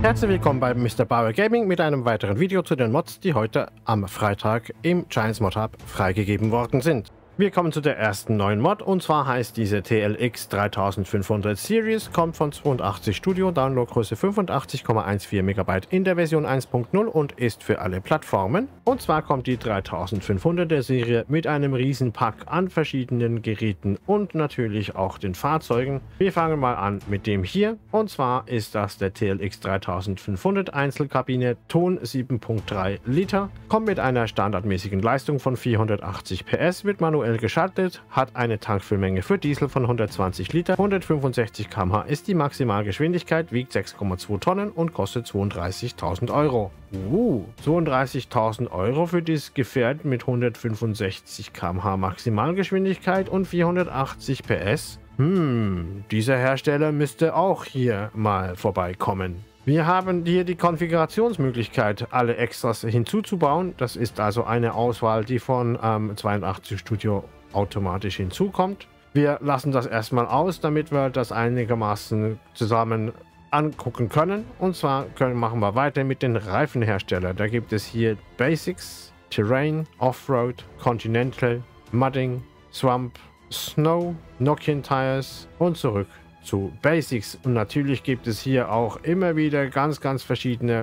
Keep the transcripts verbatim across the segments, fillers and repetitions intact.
Herzlich willkommen bei Mister Bauer Gaming mit einem weiteren Video zu den Mods, die heute am Freitag im Giants Mod Hub freigegeben worden sind. Wir kommen zu der ersten neuen Mod, und zwar heißt diese T L X dreitausendfünfhundert Series, kommt von zweiundachtzig Studio, Downloadgröße fünfundachtzig Komma vierzehn Megabyte in der Version eins Punkt null und ist für alle Plattformen. Und zwar kommt die dreitausendfünfhunderter Serie mit einem Riesenpack an verschiedenen Geräten und natürlich auch den Fahrzeugen. Wir fangen mal an mit dem hier, und zwar ist das der T L X dreitausendfünfhundert Einzelkabine, Ton sieben Komma drei Liter, kommt mit einer standardmäßigen Leistung von vierhundertachtzig P S, wird manuell geschaltet, hat eine Tankfüllmenge für Diesel von hundertzwanzig Liter, hundertfünfundsechzig Kilometer pro Stunde ist die Maximalgeschwindigkeit, wiegt sechs Komma zwei Tonnen und kostet zweiunddreißigtausend Euro. Uh, zweiunddreißigtausend Euro für dieses Gefährt mit hundertfünfundsechzig Kilometer pro Stunde Maximalgeschwindigkeit und vierhundertachtzig P S. Hm, dieser Hersteller müsste auch hier mal vorbeikommen. Wir haben hier die Konfigurationsmöglichkeit, alle Extras hinzuzubauen. Das ist also eine Auswahl, die von ähm, zweiundachtzig Studio automatisch hinzukommt. Wir lassen das erstmal aus, damit wir das einigermaßen zusammen angucken können. Und zwar können, machen wir weiter mit den Reifenherstellern. Da gibt es hier Basics, Terrain, Offroad, Continental, Mudding, Swamp, Snow, Nokian Tires und zurück zu Basics. Und natürlich gibt es hier auch immer wieder ganz, ganz verschiedene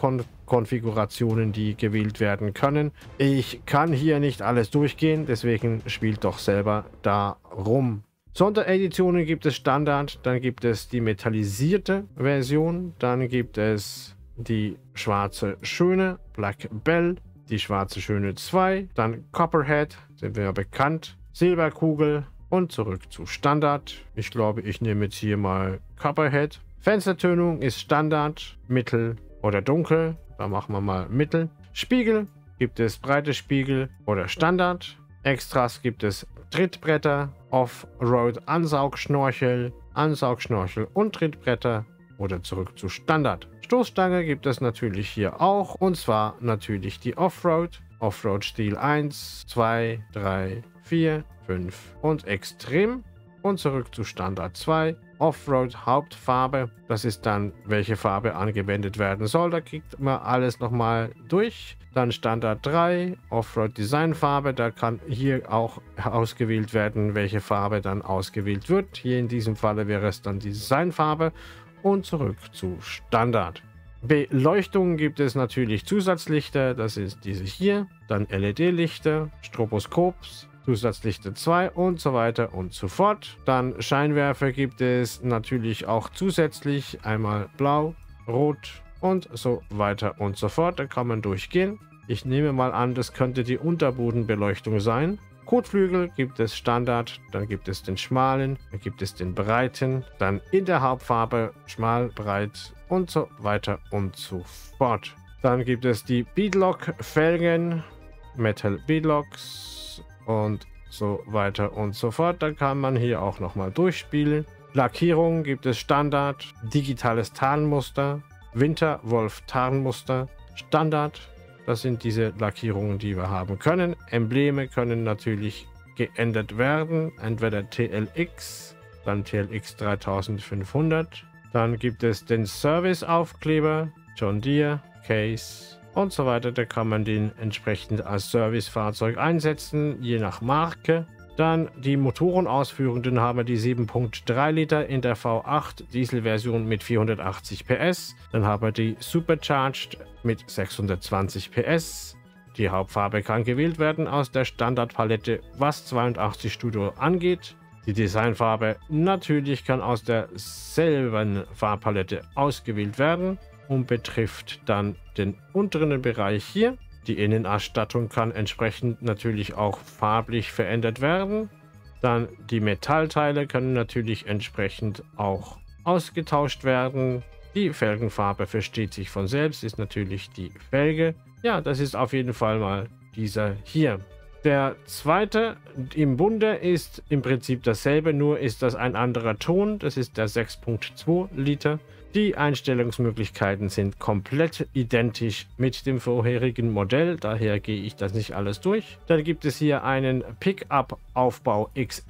Unterkonfigurationen, die gewählt werden können. Ich kann hier nicht alles durchgehen, deswegen spielt doch selber da rum. Sondereditionen gibt es Standard, dann gibt es die metallisierte Version, dann gibt es die schwarze Schöne, Black Bell, die schwarze Schöne zwei, dann Copperhead, sind wir ja bekannt, Silberkugel, und zurück zu Standard. Ich glaube, ich nehme jetzt hier mal Copperhead. Fenstertönung ist Standard, Mittel oder Dunkel. Da machen wir mal Mittel. Spiegel gibt es breite Spiegel oder Standard. Extras gibt es Trittbretter, Offroad Ansaugschnorchel, Ansaugschnorchel und Trittbretter oder zurück zu Standard. Stoßstange gibt es natürlich hier auch, und zwar natürlich die Offroad. Offroad Stil eins, zwei, drei, vier, fünf und Extrem und zurück zu Standard zwei. Offroad Hauptfarbe, das ist dann, welche Farbe angewendet werden soll. Da kriegt man alles nochmal durch. Dann Standard drei, Offroad Designfarbe, da kann hier auch ausgewählt werden, welche Farbe dann ausgewählt wird. Hier in diesem Falle wäre es dann die Designfarbe und zurück zu Standard. Beleuchtung gibt es natürlich Zusatzlichter, das ist diese hier, dann L E D-Lichter, Stroboskops, Zusatzlichter zwei und so weiter und so fort. Dann Scheinwerfer gibt es natürlich auch zusätzlich, einmal blau, rot und so weiter und so fort. Da kann man durchgehen. Ich nehme mal an, das könnte die Unterbodenbeleuchtung sein. Kotflügel gibt es Standard, dann gibt es den schmalen, dann gibt es den breiten, dann in der Hauptfarbe schmal, breit und so weiter und so fort. Dann gibt es die Beadlock Felgen, Metal Beadlocks und so weiter und so fort. Da kann man hier auch nochmal durchspielen. Lackierung gibt es Standard, digitales Tarnmuster, Winterwolf Tarnmuster, Standard. Das sind diese Lackierungen, die wir haben können. Embleme können natürlich geändert werden. Entweder T L X, dann T L X dreitausendfünfhundert. Dann gibt es den Service-Aufkleber, John Deere, Case und so weiter. Da kann man den entsprechend als Servicefahrzeug einsetzen, je nach Marke. Dann die Motorenausführungen haben wir die sieben Komma drei Liter in der V acht Dieselversion mit vierhundertachtzig P S. Dann haben wir die Supercharged mit sechshundertzwanzig P S. Die Hauptfarbe kann gewählt werden aus der Standardpalette, was zweiundachtzig Studio angeht. Die Designfarbe natürlich kann aus derselben Farbpalette ausgewählt werden und betrifft dann den unteren Bereich hier. Die Innenausstattung kann entsprechend natürlich auch farblich verändert werden. Dann die Metallteile können natürlich entsprechend auch ausgetauscht werden. Die Felgenfarbe versteht sich von selbst, ist natürlich die Felge. Ja, das ist auf jeden Fall mal dieser hier. Der zweite im Bunde ist im Prinzip dasselbe, nur ist das ein anderer Ton. Das ist der sechs Komma zwei Liter. Die Einstellungsmöglichkeiten sind komplett identisch mit dem vorherigen Modell, daher gehe ich das nicht alles durch. Dann gibt es hier einen Pickup-Aufbau X L.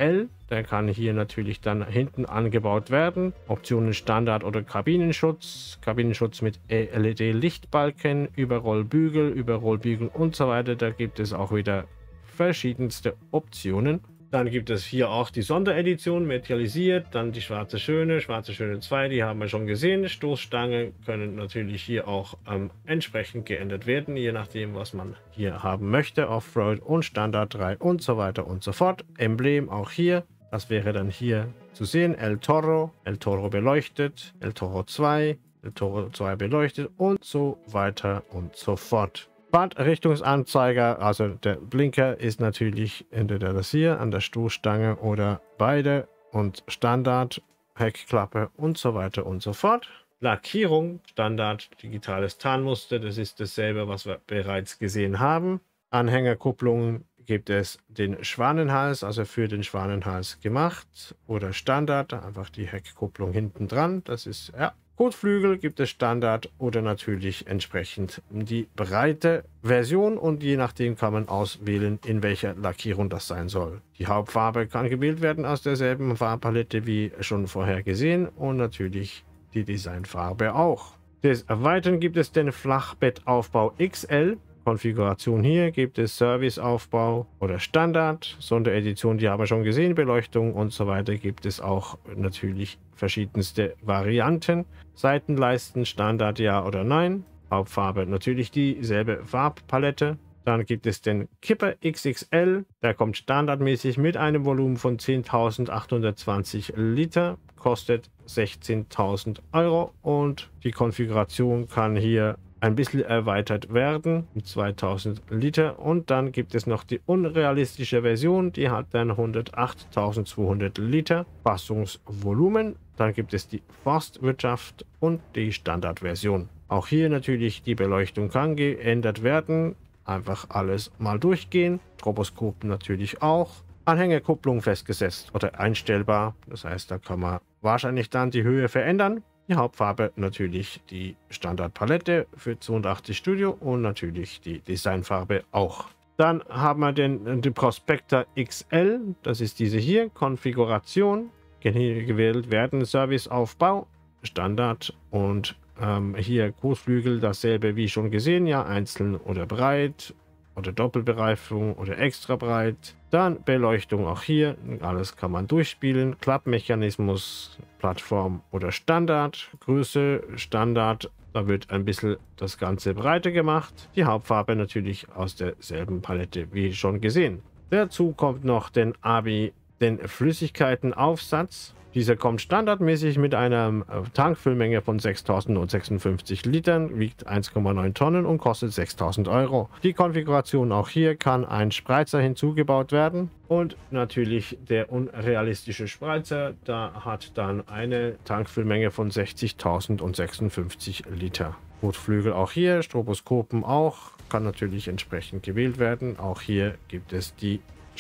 Der kann hier natürlich dann hinten angebaut werden. Optionen Standard oder Kabinenschutz. Kabinenschutz mit L E D-Lichtbalken, Überrollbügel, Überrollbügel und so weiter. Da gibt es auch wieder verschiedenste Optionen. Dann gibt es hier auch die Sonderedition, metalisiert, dann die Schwarze Schöne, Schwarze Schöne zwei, die haben wir schon gesehen. Stoßstange können natürlich hier auch ähm, entsprechend geändert werden, je nachdem, was man hier haben möchte. Offroad und Standard drei und so weiter und so fort. Emblem auch hier, das wäre dann hier zu sehen. El Toro, El Toro beleuchtet, El Toro zwei, El Toro zwei beleuchtet und so weiter und so fort. Fahrtrichtungsanzeiger, also der Blinker ist natürlich entweder das hier an der Stoßstange oder beide und Standard, Heckklappe und so weiter und so fort. Lackierung, Standard, digitales Tarnmuster, das ist dasselbe, was wir bereits gesehen haben. Anhängerkupplungen gibt es den Schwanenhals, also für den Schwanenhals gemacht oder Standard, einfach die Heckkupplung hinten dran, das ist ja. Kotflügel gibt es Standard oder natürlich entsprechend die breite Version und je nachdem kann man auswählen, in welcher Lackierung das sein soll. Die Hauptfarbe kann gewählt werden aus derselben Farbpalette wie schon vorher gesehen und natürlich die Designfarbe auch. Des Weiteren gibt es den Flachbettaufbau X L. Konfiguration hier gibt es Serviceaufbau oder Standard, Sonderedition, die haben wir schon gesehen, Beleuchtung und so weiter gibt es auch natürlich verschiedenste Varianten. Seitenleisten, Standard ja oder nein, Hauptfarbe natürlich dieselbe Farbpalette. Dann gibt es den Kipper X X L, der kommt standardmäßig mit einem Volumen von zehntausendachthundertzwanzig Liter, kostet sechzehntausend Euro und die Konfiguration kann hier ein bisschen erweitert werden mit zweitausend Liter und dann gibt es noch die unrealistische Version, die hat dann hundertachttausendzweihundert Liter Fassungsvolumen. Dann gibt es die Forstwirtschaft und die Standardversion. Auch hier natürlich die Beleuchtung kann geändert werden, einfach alles mal durchgehen, Stroboskop natürlich auch. Anhängerkupplung festgesetzt oder einstellbar, das heißt, da kann man wahrscheinlich dann die Höhe verändern. Die Hauptfarbe natürlich die Standardpalette für zweiundachtzig Studio und natürlich die Designfarbe auch. Dann haben wir den, den Prospector X L, das ist diese hier, Konfiguration, kann hier gewählt werden, Serviceaufbau, Standard und ähm, hier Großflügel, dasselbe wie schon gesehen, ja, einzeln oder breit oder Doppelbereifung oder extra breit. Dann Beleuchtung auch hier, alles kann man durchspielen. Klappmechanismus, Plattform oder Standard. Größe, Standard, da wird ein bisschen das Ganze breiter gemacht. Die Hauptfarbe natürlich aus derselben Palette wie schon gesehen. Dazu kommt noch den A B I, den Flüssigkeitenaufsatz. Dieser kommt standardmäßig mit einer Tankfüllmenge von sechstausendsechsundfünfzig Litern, wiegt eins Komma neun Tonnen und kostet sechstausend Euro. Die Konfiguration auch hier kann ein Spreizer hinzugebaut werden und natürlich der unrealistische Spreizer, da hat dann eine Tankfüllmenge von sechzigtausendsechsundfünfzig Liter. Kotflügel auch hier, Stroboskopen auch, kann natürlich entsprechend gewählt werden. Auch hier gibt es die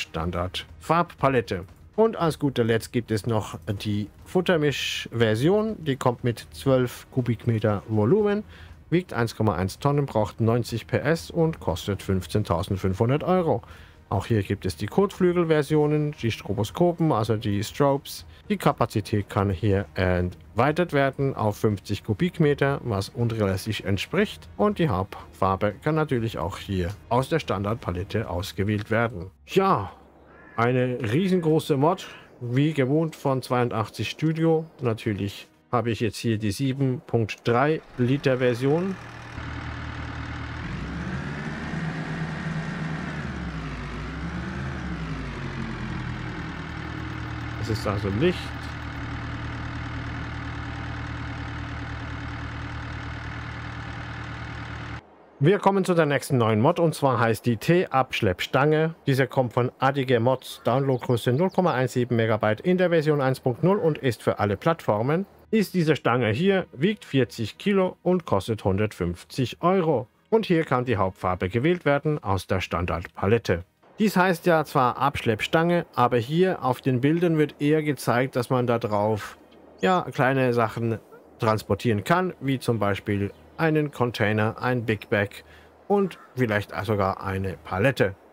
Standard-Farbpalette. Und als guter Letzt gibt es noch die Futtermisch-Version. Die kommt mit zwölf Kubikmeter Volumen, wiegt eins Komma eins Tonnen, braucht neunzig P S und kostet fünfzehntausendfünfhundert Euro. Auch hier gibt es die Kotflügel-Versionen, die Stroboskopen, also die Strobes. Die Kapazität kann hier erweitert werden auf fünfzig Kubikmeter, was unrealistisch entspricht. Und die Hauptfarbe kann natürlich auch hier aus der Standardpalette ausgewählt werden. Ja, eine riesengroße Mod, wie gewohnt von zweiundachtzig Studio. Natürlich habe ich jetzt hier die sieben Punkt drei Liter Version. Das ist also Licht. Wir kommen zu der nächsten neuen Mod und zwar heißt die T-Abschleppstange. Diese kommt von Adige Mods, Downloadgröße null Komma siebzehn Megabyte in der Version eins Punkt null und ist für alle Plattformen. Ist diese Stange hier, wiegt vierzig Kilo und kostet hundertfünfzig Euro. Und hier kann die Hauptfarbe gewählt werden aus der Standardpalette. Dies heißt ja zwar Abschleppstange, aber hier auf den Bildern wird eher gezeigt, dass man da drauf ja, kleine Sachen transportieren kann, wie zum Beispiel einen Container, ein Big Bag und vielleicht sogar eine Palette.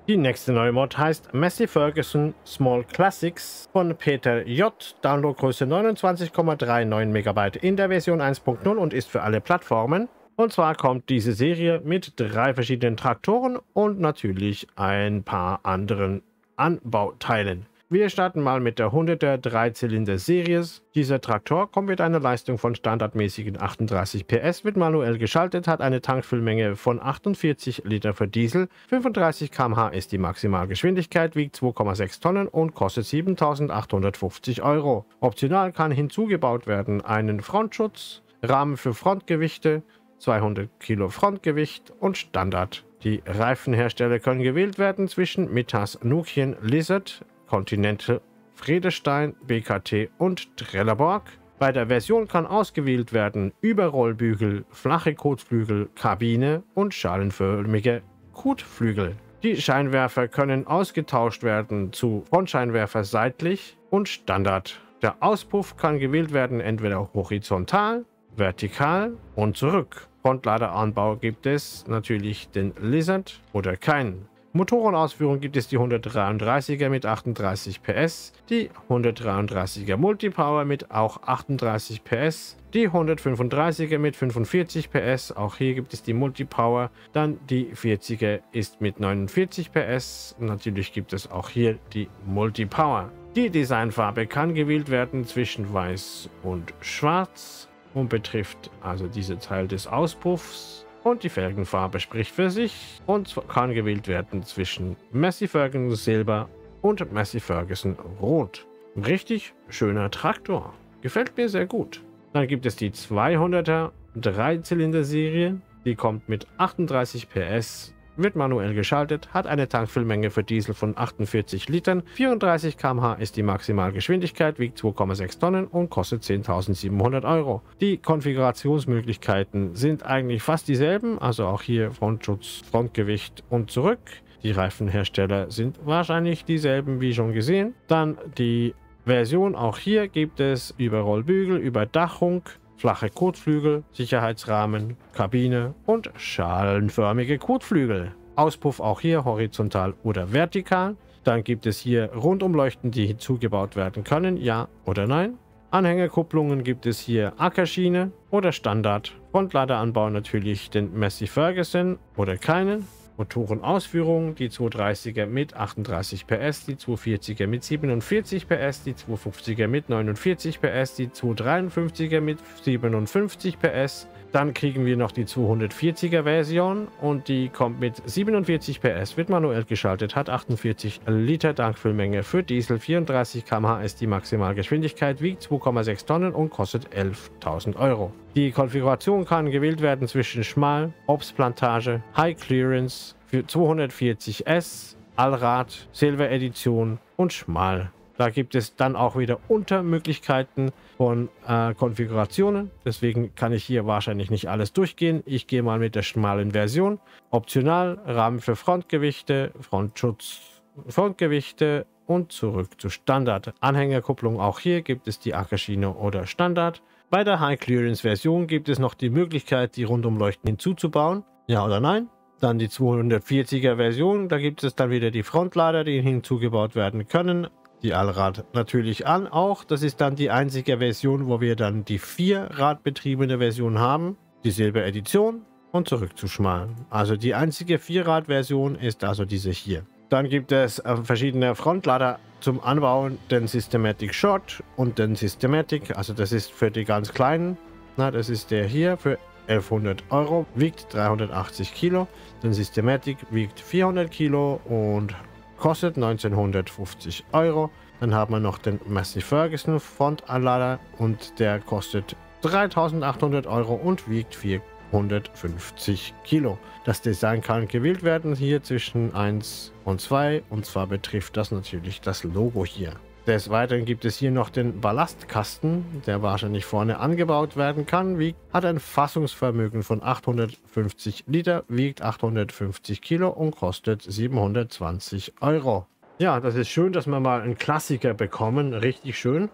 Die nächste neue Mod heißt Massey Ferguson Small Classics von Peter J. Downloadgröße neunundzwanzig Komma neununddreißig Megabyte in der Version eins Punkt null und ist für alle Plattformen. Und zwar kommt diese Serie mit drei verschiedenen Traktoren und natürlich ein paar anderen Anbauteilen. Wir starten mal mit der hunderter Dreizylinder-Series. Dieser Traktor kommt mit einer Leistung von standardmäßigen achtunddreißig P S, wird manuell geschaltet, hat eine Tankfüllmenge von achtundvierzig Liter für Diesel, fünfunddreißig Kilometer pro Stunde ist die Maximalgeschwindigkeit, wiegt zwei Komma sechs Tonnen und kostet siebentausendachthundertfünfzig Euro. Optional kann hinzugebaut werden einen Frontschutz, Rahmen für Frontgewichte, zweihundert Kilo Frontgewicht und Standard. Die Reifenhersteller können gewählt werden zwischen Mittas, Nokian, Lizard, Continental, Vredestein, B K T und Trelleborg. Bei der Version kann ausgewählt werden Überrollbügel, flache Kotflügel, Kabine und schalenförmige Kotflügel. Die Scheinwerfer können ausgetauscht werden zu Frontscheinwerfer seitlich und Standard. Der Auspuff kann gewählt werden entweder horizontal, vertikal und zurück. Frontladeranbau gibt es natürlich den Lizard oder keinen. Motorenausführung gibt es die hundertdreiunddreißiger mit achtunddreißig P S, die hundertdreiunddreißiger Multipower mit auch achtunddreißig P S, die hundertfünfunddreißiger mit fünfundvierzig P S, auch hier gibt es die Multipower, dann die vierziger ist mit neunundvierzig P S, natürlich gibt es auch hier die Multipower. Die Designfarbe kann gewählt werden zwischen weiß und schwarz und betrifft also diese Teil des Auspuffs. Und die Felgenfarbe spricht für sich und kann gewählt werden zwischen Massey Ferguson Silber und Massey Ferguson Rot. Ein richtig schöner Traktor. Gefällt mir sehr gut. Dann gibt es die zweihunderter Dreizylinder-Serie. Die kommt mit achtunddreißig P S, wird manuell geschaltet, hat eine Tankfüllmenge für Diesel von achtundvierzig Litern, vierunddreißig Kilometer pro Stunde ist die Maximalgeschwindigkeit, wiegt zwei Komma sechs Tonnen und kostet zehntausendsiebenhundert Euro. Die Konfigurationsmöglichkeiten sind eigentlich fast dieselben, also auch hier Frontschutz, Frontgewicht und zurück. Die Reifenhersteller sind wahrscheinlich dieselben wie schon gesehen. Dann die Version, auch hier gibt es Überrollbügel, Überdachung, flache Kotflügel, Sicherheitsrahmen, Kabine und schalenförmige Kotflügel. Auspuff auch hier horizontal oder vertikal. Dann gibt es hier Rundumleuchten, die hinzugebaut werden können, ja oder nein. Anhängerkupplungen gibt es hier Ackerschiene oder Standard. Frontladeranbau natürlich den Massey Ferguson oder keinen. Motorenausführung, die zweihundertdreißiger mit achtunddreißig P S, die zweihundertvierziger mit siebenundvierzig P S, die zweihundertfünfziger mit neunundvierzig P S, die zweihundertdreiundfünfziger mit siebenundfünfzig P S. Dann kriegen wir noch die zweihundertvierziger Version und die kommt mit siebenundvierzig P S, wird manuell geschaltet, hat achtundvierzig Liter Tankfüllmenge für Diesel, vierunddreißig Kilometer pro Stunde ist die Maximalgeschwindigkeit, wiegt zwei Komma sechs Tonnen und kostet elftausend Euro. Die Konfiguration kann gewählt werden zwischen Schmal, Obstplantage, High Clearance für zweihundertvierzig S, Allrad, Silver Edition und Schmal. Da gibt es dann auch wieder Untermöglichkeiten von äh, Konfigurationen. Deswegen kann ich hier wahrscheinlich nicht alles durchgehen. Ich gehe mal mit der schmalen Version. Optional, Rahmen für Frontgewichte, Frontschutz, Frontgewichte und zurück zu Standard. Anhängerkupplung, auch hier gibt es die Ackerschiene oder Standard. Bei der High Clearance Version gibt es noch die Möglichkeit, die Rundumleuchten hinzuzubauen. Ja oder nein? Dann die zweihundertvierziger Version. Da gibt es dann wieder die Frontlader, die hinzugebaut werden können. Die Allrad natürlich an auch. Das ist dann die einzige Version, wo wir dann die vierradbetriebene Version haben. Die Silber-Edition und zurück zu schmal. Also die einzige Vierrad-Version ist also diese hier. Dann gibt es äh, verschiedene Frontlader zum Anbauen. Den Systematic Short und den Systematic. Also das ist für die ganz kleinen. Na, das ist der hier für elfhundert Euro. Wiegt dreihundertachtzig Kilo. Den Systematic wiegt vierhundert Kilo und kostet neunzehnhundertfünfzig Euro. Dann haben wir noch den Massey Ferguson Frontanlader und der kostet dreitausendachthundert Euro und wiegt vierhundertfünfzig Kilo. Das Design kann gewählt werden hier zwischen eins und zwei und zwar betrifft das natürlich das Logo hier. Des Weiteren gibt es hier noch den Ballastkasten, der wahrscheinlich vorne angebaut werden kann, wiegt, hat ein Fassungsvermögen von achthundertfünfzig Liter, wiegt achthundertfünfzig Kilo und kostet siebenhundertzwanzig Euro. Ja, das ist schön, dass wir mal einen Klassiker bekommen, richtig schön.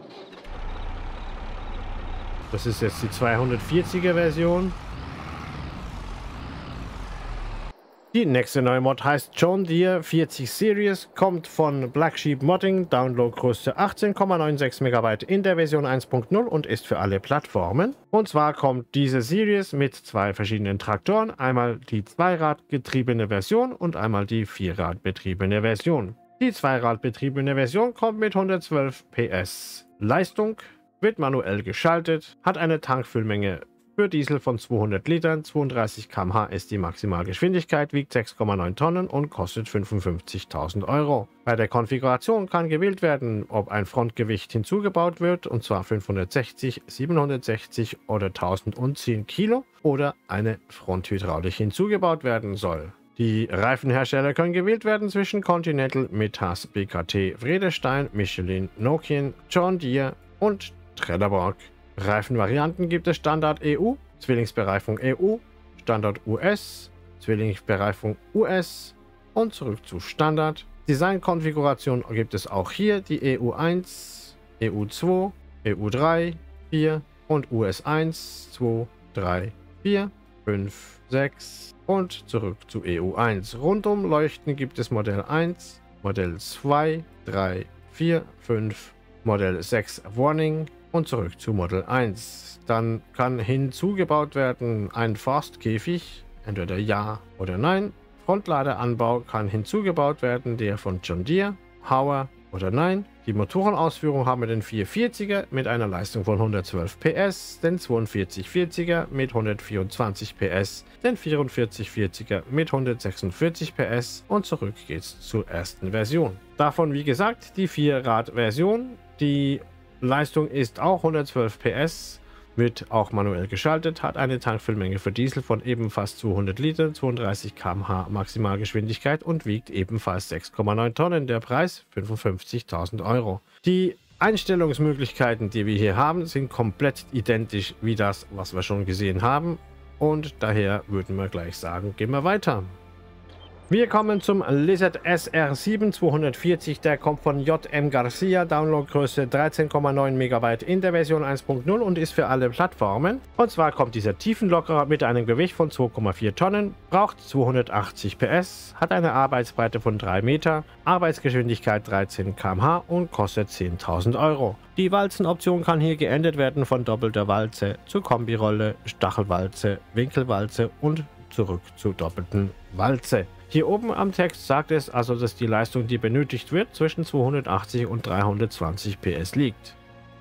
Das ist jetzt die zweihundertvierziger Version. Die nächste neue Mod heißt John Deere vierzig Series, kommt von Black Sheep Modding, Downloadgröße achtzehn Komma sechsundneunzig Megabyte in der Version eins Punkt null und ist für alle Plattformen. Und zwar kommt diese Series mit zwei verschiedenen Traktoren, einmal die zweiradgetriebene Version und einmal die vierradbetriebene Version. Die zweiradbetriebene Version kommt mit hundertzwölf P S Leistung, wird manuell geschaltet, hat eine Tankfüllmenge für Diesel von zweihundert Litern, zweiunddreißig Kilometer pro Stunde ist die Maximalgeschwindigkeit, wiegt sechs Komma neun Tonnen und kostet fünfundfünfzigtausend Euro. Bei der Konfiguration kann gewählt werden, ob ein Frontgewicht hinzugebaut wird, und zwar fünfhundertsechzig, siebenhundertsechzig oder tausendzehn Kilo, oder eine Fronthydraulik hinzugebaut werden soll. Die Reifenhersteller können gewählt werden zwischen Continental, Metas, B K T, Vredestein, Michelin, Nokian, John Deere und Trelleborg. Reifenvarianten gibt es Standard E U, Zwillingsbereifung E U, Standard U S, Zwillingsbereifung U S und zurück zu Standard. Designkonfiguration gibt es auch hier die E U eins, E U zwei, E U drei, vier und U S eins, zwei, drei, vier, fünf, sechs und zurück zu E U eins. Rundum leuchten gibt es Modell eins, Modell zwei, drei, vier, fünf, Modell sechs Warning und zurück zu Modell eins. Dann kann hinzugebaut werden ein Forstkäfig, entweder ja oder nein. Frontladeranbau kann hinzugebaut werden, der von John Deere, Hauer oder nein. Die Motorenausführung haben wir den vierhundertvierziger mit einer Leistung von hundertzwölf P S, den zweiundvierzig vierziger mit hundertvierundzwanzig P S, den vierundvierzig vierziger mit hundertsechsundvierzig P S und zurück geht's zur ersten Version. Davon wie gesagt die Vierrad-Version, die Leistung ist auch hundertzwölf P S, wird auch manuell geschaltet, hat eine Tankfüllmenge für Diesel von ebenfalls zweihundert Litern, zweiunddreißig Kilometer pro Stunde Maximalgeschwindigkeit und wiegt ebenfalls sechs Komma neun Tonnen. Der Preis fünfundfünfzigtausend Euro. Die Einstellungsmöglichkeiten, die wir hier haben, sind komplett identisch wie das, was wir schon gesehen haben, und daher würden wir gleich sagen, gehen wir weiter. Wir kommen zum Lizard S R sieben zweihundertvierzig, der kommt von J M Garcia, Downloadgröße dreizehn Komma neun Megabyte in der Version eins Punkt null und ist für alle Plattformen. Und zwar kommt dieser Tiefenlockerer mit einem Gewicht von zwei Komma vier Tonnen, braucht zweihundertachtzig P S, hat eine Arbeitsbreite von drei Meter, Arbeitsgeschwindigkeit dreizehn Kilometer pro Stunde und kostet zehntausend Euro. Die Walzenoption kann hier geändert werden von doppelter Walze zu Kombirolle, Stachelwalze, Winkelwalze und zurück zur doppelten Walze. Hier oben am Text sagt es also, dass die Leistung, die benötigt wird, zwischen zweihundertachtzig und dreihundertzwanzig P S liegt.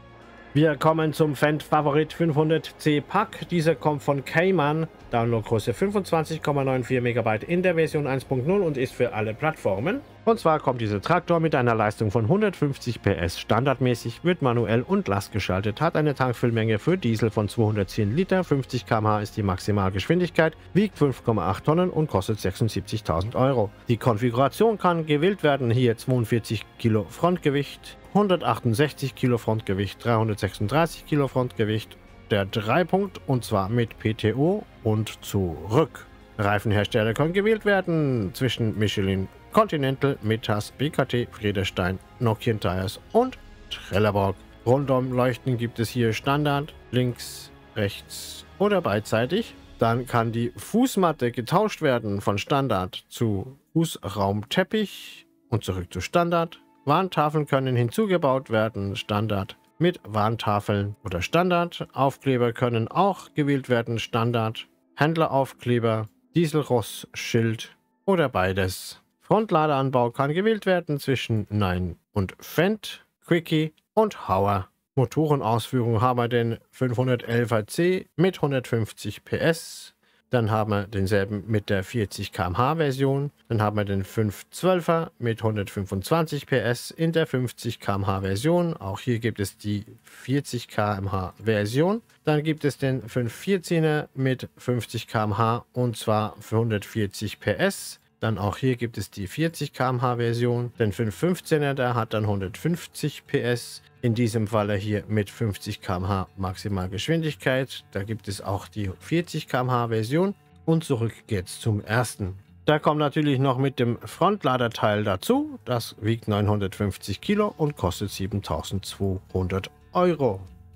Wir kommen zum Fendt Favorit fünfhundert C Pack. Dieser kommt von Cayman, Downloadgröße fünfundzwanzig Komma vierundneunzig Megabyte in der Version eins Punkt null und ist für alle Plattformen. Und zwar kommt dieser Traktor mit einer Leistung von hundertfünfzig P S standardmäßig, wird manuell und lastgeschaltet, hat eine Tankfüllmenge für Diesel von zweihundertzehn Liter, fünfzig Kilometer pro Stunde ist die Maximalgeschwindigkeit, wiegt fünf Komma acht Tonnen und kostet sechsundsiebzigtausend Euro. Die Konfiguration kann gewählt werden, hier zweiundvierzig Kilo Frontgewicht, hundertachtundsechzig Kilo Frontgewicht, dreihundertsechsunddreißig Kilo Frontgewicht, der Dreipunkt und zwar mit P T O und zurück. Reifenhersteller können gewählt werden zwischen Michelin, Continental, Metas, B K T, Vredestein, Nokian Tires und Trelleborg. Rundum leuchten gibt es hier Standard, links, rechts oder beidseitig. Dann kann die Fußmatte getauscht werden von Standard zu Fußraumteppich und zurück zu Standard. Warntafeln können hinzugebaut werden, Standard mit Warntafeln oder Standard. Aufkleber können auch gewählt werden, Standard. Händleraufkleber, Dieselross-Schild oder beides. Frontladeranbau kann gewählt werden zwischen Nein und Fendt, Quickie und Hauer. Motorenausführung haben wir den fünfhundertelfer C mit hundertfünfzig P S. Dann haben wir denselben mit der vierzig Kilometer pro Stunde Version. Dann haben wir den fünfhundertzwölfer mit hundertfünfundzwanzig P S in der fünfzig Kilometer pro Stunde Version. Auch hier gibt es die vierzig Kilometer pro Stunde Version. Dann gibt es den fünfhundertvierzehner mit fünfzig Kilometer pro Stunde und zwar für hundertvierzig P S. Dann auch hier gibt es die vierzig Kilometer pro Stunde Version. Den fünfhundertfünfzehner, der hat dann hundertfünfzig P S. In diesem Falle hier mit fünfzig Kilometer pro Stunde Maximalgeschwindigkeit. Da gibt es auch die vierzig Kilometer pro Stunde Version. Und zurück geht's zum ersten. Da kommt natürlich noch mit dem Frontladerteil dazu. Das wiegt neunhundertfünfzig Kilo und kostet siebentausendzweihundert Euro.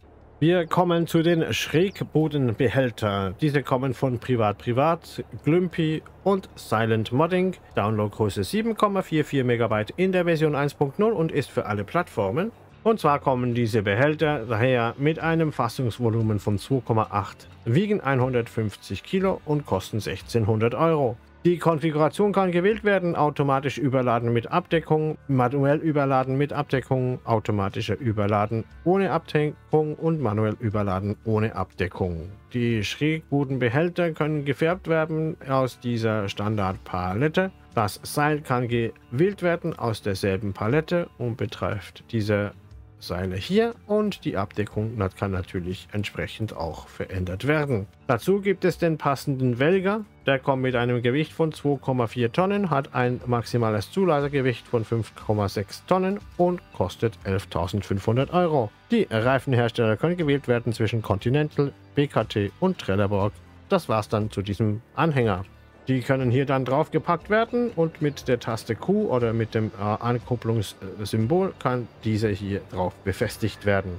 Wir kommen zu den Schrägbodenbehältern. Diese kommen von Privat Privat, Glümpy und Silent Modding. Downloadgröße sieben Komma vierundvierzig Megabyte in der Version eins Punkt null und ist für alle Plattformen. Und zwar kommen diese Behälter daher mit einem Fassungsvolumen von zwei Komma acht, wiegen hundertfünfzig Kilo und kosten sechzehnhundert Euro. Die Konfiguration kann gewählt werden: automatisch überladen mit Abdeckung, manuell überladen mit Abdeckung, automatischer Überladen ohne Abdeckung und manuell überladen ohne Abdeckung. Die Schrägbodenbehälter können gefärbt werden aus dieser Standardpalette. Das Seil kann gewählt werden aus derselben Palette und betrifft diese Seile hier, und die Abdeckung kann natürlich entsprechend auch verändert werden. Dazu gibt es den passenden Welger. Der kommt mit einem Gewicht von zwei Komma vier Tonnen, hat ein maximales Zulagergewicht von fünf Komma sechs Tonnen und kostet elftausendfünfhundert Euro. Die Reifenhersteller können gewählt werden zwischen Continental, B K T und Trelleborg. Das war's dann zu diesem Anhänger. Die können hier dann drauf gepackt werden und mit der Taste Q oder mit dem äh, Ankupplungssymbol kann diese hier drauf befestigt werden.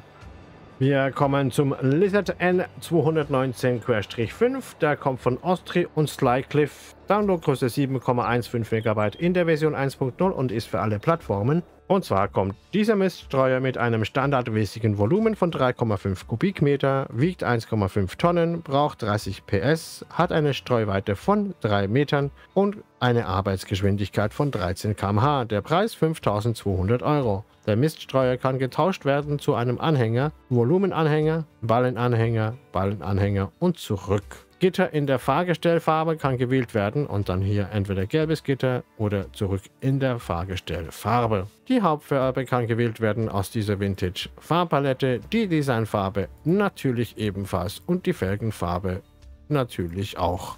Wir kommen zum Lizard N zweihundertneunzehn fünf. Der kommt von Ostri und Slycliffe. Downloadgröße sieben Komma fünfzehn Megabyte in der Version eins Punkt null und ist für alle Plattformen. Und zwar kommt dieser Miststreuer mit einem standardmäßigen Volumen von drei Komma fünf Kubikmeter, wiegt eins Komma fünf Tonnen, braucht dreißig P S, hat eine Streuweite von drei Metern und eine Arbeitsgeschwindigkeit von dreizehn Kilometer pro Stunde. Der Preis fünftausendzweihundert Euro. Der Miststreuer kann getauscht werden zu einem Anhänger, Volumenanhänger, Ballenanhänger, Ballenanhänger und zurück. Gitter in der Fahrgestellfarbe kann gewählt werden und dann hier entweder gelbes Gitter oder zurück in der Fahrgestellfarbe. Die Hauptfarbe kann gewählt werden aus dieser Vintage Farbpalette, die Designfarbe natürlich ebenfalls und die Felgenfarbe natürlich auch.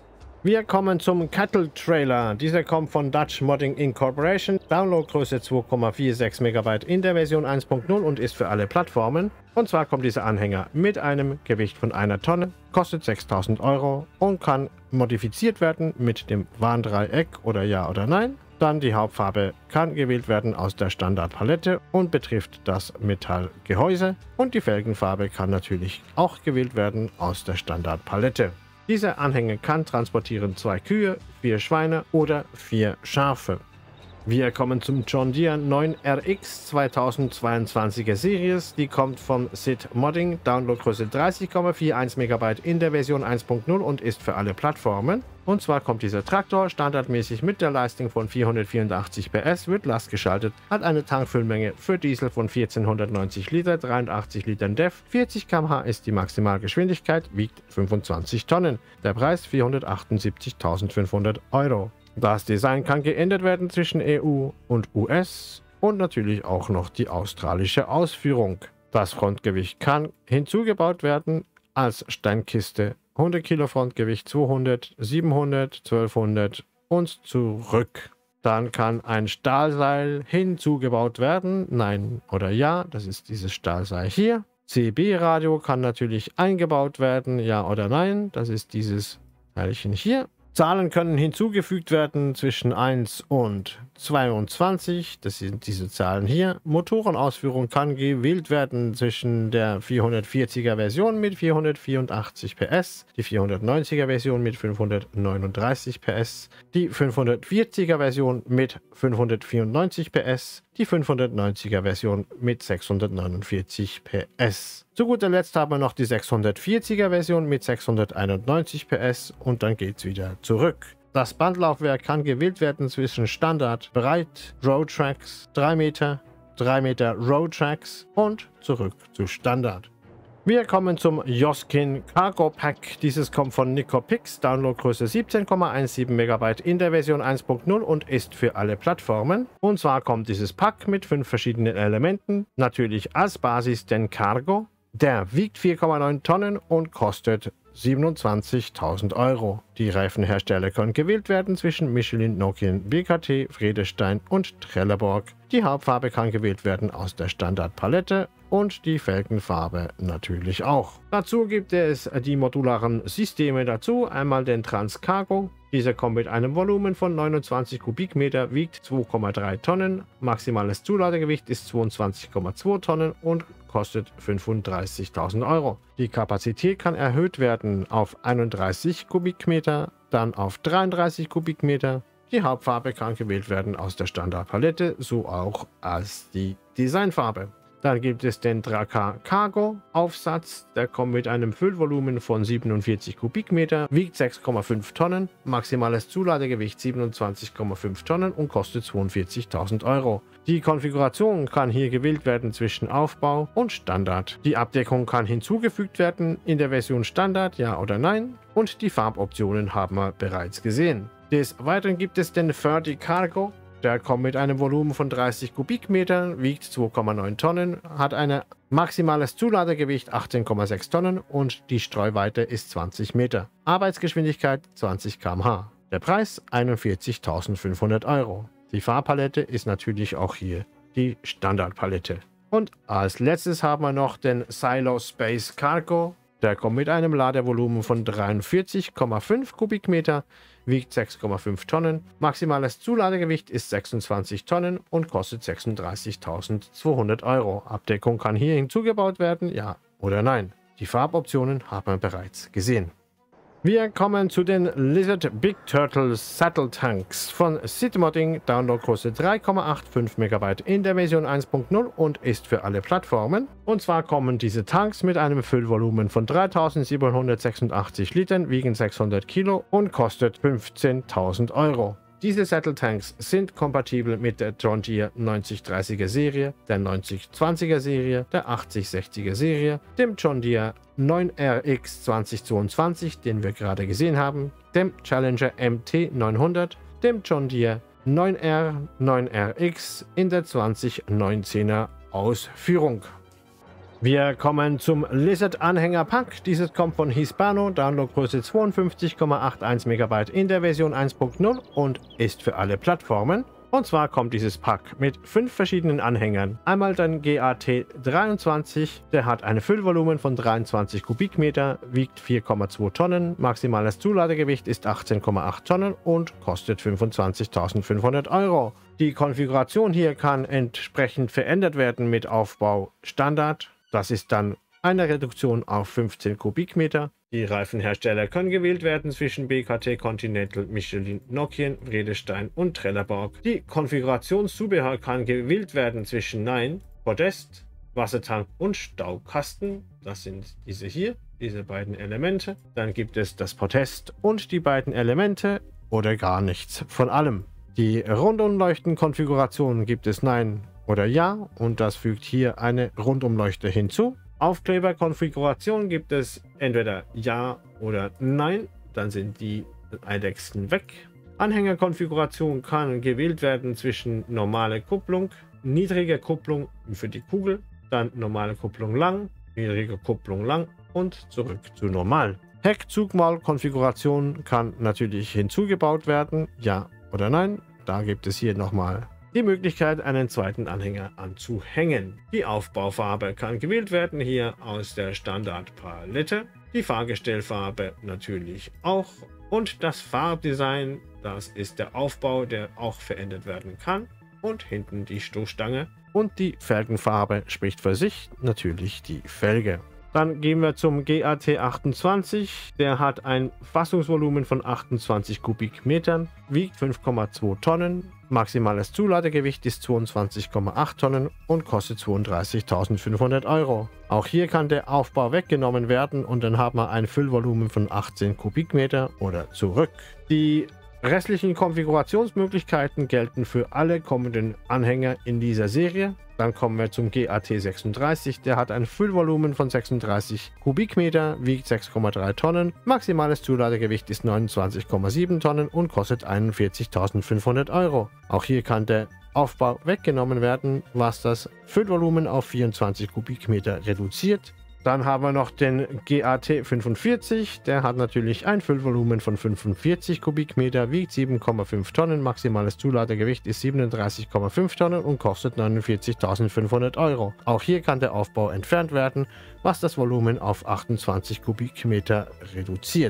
Wir kommen zum Cattle Trailer. Dieser kommt von Dutch Modding Incorporation. Downloadgröße zwei Komma sechsundvierzig Megabyte in der Version eins Punkt null und ist für alle Plattformen. Und zwar kommt dieser Anhänger mit einem Gewicht von einer Tonne, kostet sechstausend Euro und kann modifiziert werden mit dem Warndreieck oder Ja oder Nein. Dann die Hauptfarbe kann gewählt werden aus der Standardpalette und betrifft das Metallgehäuse. Und die Felgenfarbe kann natürlich auch gewählt werden aus der Standardpalette. Dieser Anhänger kann transportieren zwei Kühe, vier Schweine oder vier Schafe. Wir kommen zum John Deere neun R X zweitausendzweiundzwanziger Series. Die kommt von Sid Modding. Downloadgröße dreißig Komma einundvierzig Megabyte in der Version eins Punkt null und ist für alle Plattformen. Und zwar kommt dieser Traktor standardmäßig mit der Leistung von vierhundertvierundachtzig P S, wird lastgeschaltet, hat eine Tankfüllmenge für Diesel von vierzehnhundertneunzig Liter, dreiundachtzig Litern D E F, vierzig Kilometer pro Stunde ist die Maximalgeschwindigkeit, wiegt fünfundzwanzig Tonnen. Der Preis vierhundertachtundsiebzigtausendfünfhundert Euro. Das Design kann geändert werden zwischen E U und U S und natürlich auch noch die australische Ausführung. Das Frontgewicht kann hinzugebaut werden als Steinkiste. hundert Kilo Frontgewicht, zweihundert, siebenhundert, zwölfhundert und zurück. Dann kann ein Stahlseil hinzugebaut werden. Nein oder Ja, das ist dieses Stahlseil hier. C B-Radio kann natürlich eingebaut werden. Ja oder Nein, das ist dieses Teilchen hier. Zahlen können hinzugefügt werden zwischen eins und zweiundzwanzig, das sind diese Zahlen hier. Motorenausführung kann gewählt werden zwischen der vierhundertvierziger Version mit vierhundertvierundachtzig P S, die vierhundertneunziger Version mit fünfhundertneununddreißig P S, die fünfhundertvierziger Version mit fünfhundertvierundneunzig P S, die fünfhundertneunziger Version mit sechshundertneunundvierzig P S. Zu guter Letzt haben wir noch die sechshundertvierziger Version mit sechshunderteinundneunzig P S und dann geht es wieder zurück. Das Bandlaufwerk kann gewählt werden zwischen Standard, Breit, Road Tracks, drei Meter, drei Meter Road Tracks und zurück zu Standard. Wir kommen zum Joskin Cargo Pack. Dieses kommt von Nicopix, Downloadgröße siebzehn Komma siebzehn Megabyte in der Version eins Punkt null und ist für alle Plattformen. Und zwar kommt dieses Pack mit fünf verschiedenen Elementen, natürlich als Basis den Cargo. Der wiegt vier Komma neun Tonnen und kostet siebenundzwanzigtausend Euro. Die Reifenhersteller können gewählt werden zwischen Michelin, Nokian, B K T, Vredestein und Trelleborg. Die Hauptfarbe kann gewählt werden aus der Standardpalette und die Felgenfarbe natürlich auch. Dazu gibt es die modularen Systeme dazu, einmal den Transcargo. Dieser kommt mit einem Volumen von neunundzwanzig Kubikmeter, wiegt zwei Komma drei Tonnen, maximales Zuladegewicht ist zweiundzwanzig Komma zwei Tonnen und kostet fünfunddreißigtausend Euro. Die Kapazität kann erhöht werden auf einunddreißig Kubikmeter, dann auf dreiunddreißig Kubikmeter. Die Hauptfarbe kann gewählt werden aus der Standardpalette, so auch als die Designfarbe. Dann gibt es den Drakkar Cargo Aufsatz, der kommt mit einem Füllvolumen von siebenundvierzig Kubikmeter, wiegt sechs Komma fünf Tonnen, maximales Zuladegewicht siebenundzwanzig Komma fünf Tonnen und kostet zweiundvierzigtausend Euro. Die Konfiguration kann hier gewählt werden zwischen Aufbau und Standard. Die Abdeckung kann hinzugefügt werden in der Version Standard, ja oder nein, und die Farboptionen haben wir bereits gesehen. Des Weiteren gibt es den Ferdi Cargo. Der kommt mit einem Volumen von dreißig Kubikmetern, wiegt zwei Komma neun Tonnen, hat ein maximales Zuladegewicht achtzehn Komma sechs Tonnen und die Streuweite ist zwanzig Meter. Arbeitsgeschwindigkeit zwanzig Kilometer pro Stunde. Der Preis einundvierzigtausendfünfhundert Euro. Die Farbpalette ist natürlich auch hier die Standardpalette. Und als letztes haben wir noch den Silo Space Cargo. Der kommt mit einem Ladevolumen von dreiundvierzig Komma fünf Kubikmeter, wiegt sechs Komma fünf Tonnen, maximales Zuladegewicht ist sechsundzwanzig Tonnen und kostet sechsunddreißigtausendzweihundert Euro. Abdeckung kann hier hinzugebaut werden, ja oder nein. Die Farboptionen haben wir bereits gesehen. Wir kommen zu den Lizard Big Turtle Saddle Tanks von Citmodding. Downloadgröße drei Komma fünfundachtzig Megabyte in der Version eins Punkt null und ist für alle Plattformen. Und zwar kommen diese Tanks mit einem Füllvolumen von dreitausendsiebenhundertsechsundachtzig Litern, wiegen sechshundert Kilo und kostet fünfzehntausend Euro. Diese Saddle Tanks sind kompatibel mit der John Deere neunzig dreißiger Serie, der neunzig zwanziger Serie, der achtzig sechziger Serie, dem John Deere neun R X zweitausendzweiundzwanzig, den wir gerade gesehen haben, dem Challenger M T neunhundert, dem John Deere neun R, neun R X in der zwanzig neunzehner Ausführung. Wir kommen zum Lizard Anhänger Pack. Dieses kommt von Hispano, Downloadgröße zweiundfünfzig Komma einundachtzig Megabyte in der Version eins Punkt null und ist für alle Plattformen. Und zwar kommt dieses Pack mit fünf verschiedenen Anhängern. Einmal den G A T dreiundzwanzig, der hat ein Füllvolumen von dreiundzwanzig Kubikmeter, wiegt vier Komma zwei Tonnen, maximales Zuladegewicht ist achtzehn Komma acht Tonnen und kostet fünfundzwanzigtausendfünfhundert Euro. Die Konfiguration hier kann entsprechend verändert werden mit Aufbau Standard. Das ist dann eine Reduktion auf fünfzehn Kubikmeter. Die Reifenhersteller können gewählt werden zwischen B K T, Continental, Michelin, Nokian, Vredestein und Trelleborg. Die Konfigurationszubehör kann gewählt werden zwischen Nein, Podest, Wassertank und Staukasten. Das sind diese hier, diese beiden Elemente. Dann gibt es das Podest und die beiden Elemente oder gar nichts von allem. Die Rundumleuchten-Konfiguration gibt es Nein oder Ja und das fügt hier eine Rundumleuchte hinzu. Aufkleberkonfiguration gibt es entweder Ja oder Nein, dann sind die Eidechsen weg. Anhängerkonfiguration kann gewählt werden zwischen normale Kupplung, niedrige Kupplung für die Kugel, dann normale Kupplung lang, niedrige Kupplung lang und zurück zu normal. Heckzugmaul-Konfiguration kann natürlich hinzugebaut werden, Ja oder Nein. Da gibt es hier nochmal die Möglichkeit, einen zweiten Anhänger anzuhängen. Die Aufbaufarbe kann gewählt werden, hier aus der Standardpalette. Die Fahrgestellfarbe natürlich auch. Und das Farbdesign, das ist der Aufbau, der auch verändert werden kann. Und hinten die Stoßstange. Und die Felgenfarbe spricht für sich, natürlich die Felge. Dann gehen wir zum G A T achtundzwanzig. Der hat ein Fassungsvolumen von achtundzwanzig Kubikmetern, wiegt fünf Komma zwei Tonnen. Maximales Zuladegewicht ist zweiundzwanzig Komma acht Tonnen und kostet zweiunddreißigtausendfünfhundert Euro. Auch hier kann der Aufbau weggenommen werden und dann haben wir ein Füllvolumen von achtzehn Kubikmeter oder zurück. Die restlichen Konfigurationsmöglichkeiten gelten für alle kommenden Anhänger in dieser Serie. Dann kommen wir zum G A T sechsunddreißig. Der hat ein Füllvolumen von sechsunddreißig Kubikmeter, wiegt sechs Komma drei Tonnen. Maximales Zuladegewicht ist neunundzwanzig Komma sieben Tonnen und kostet einundvierzigtausendfünfhundert Euro. Auch hier kann der Aufbau weggenommen werden, was das Füllvolumen auf vierundzwanzig Kubikmeter reduziert. Dann haben wir noch den G A T fünfundvierzig, der hat natürlich ein Füllvolumen von fünfundvierzig Kubikmeter, wiegt sieben Komma fünf Tonnen, maximales Zuladegewicht ist siebenunddreißig Komma fünf Tonnen und kostet neunundvierzigtausendfünfhundert Euro. Auch hier kann der Aufbau entfernt werden, was das Volumen auf achtundzwanzig Kubikmeter reduziert.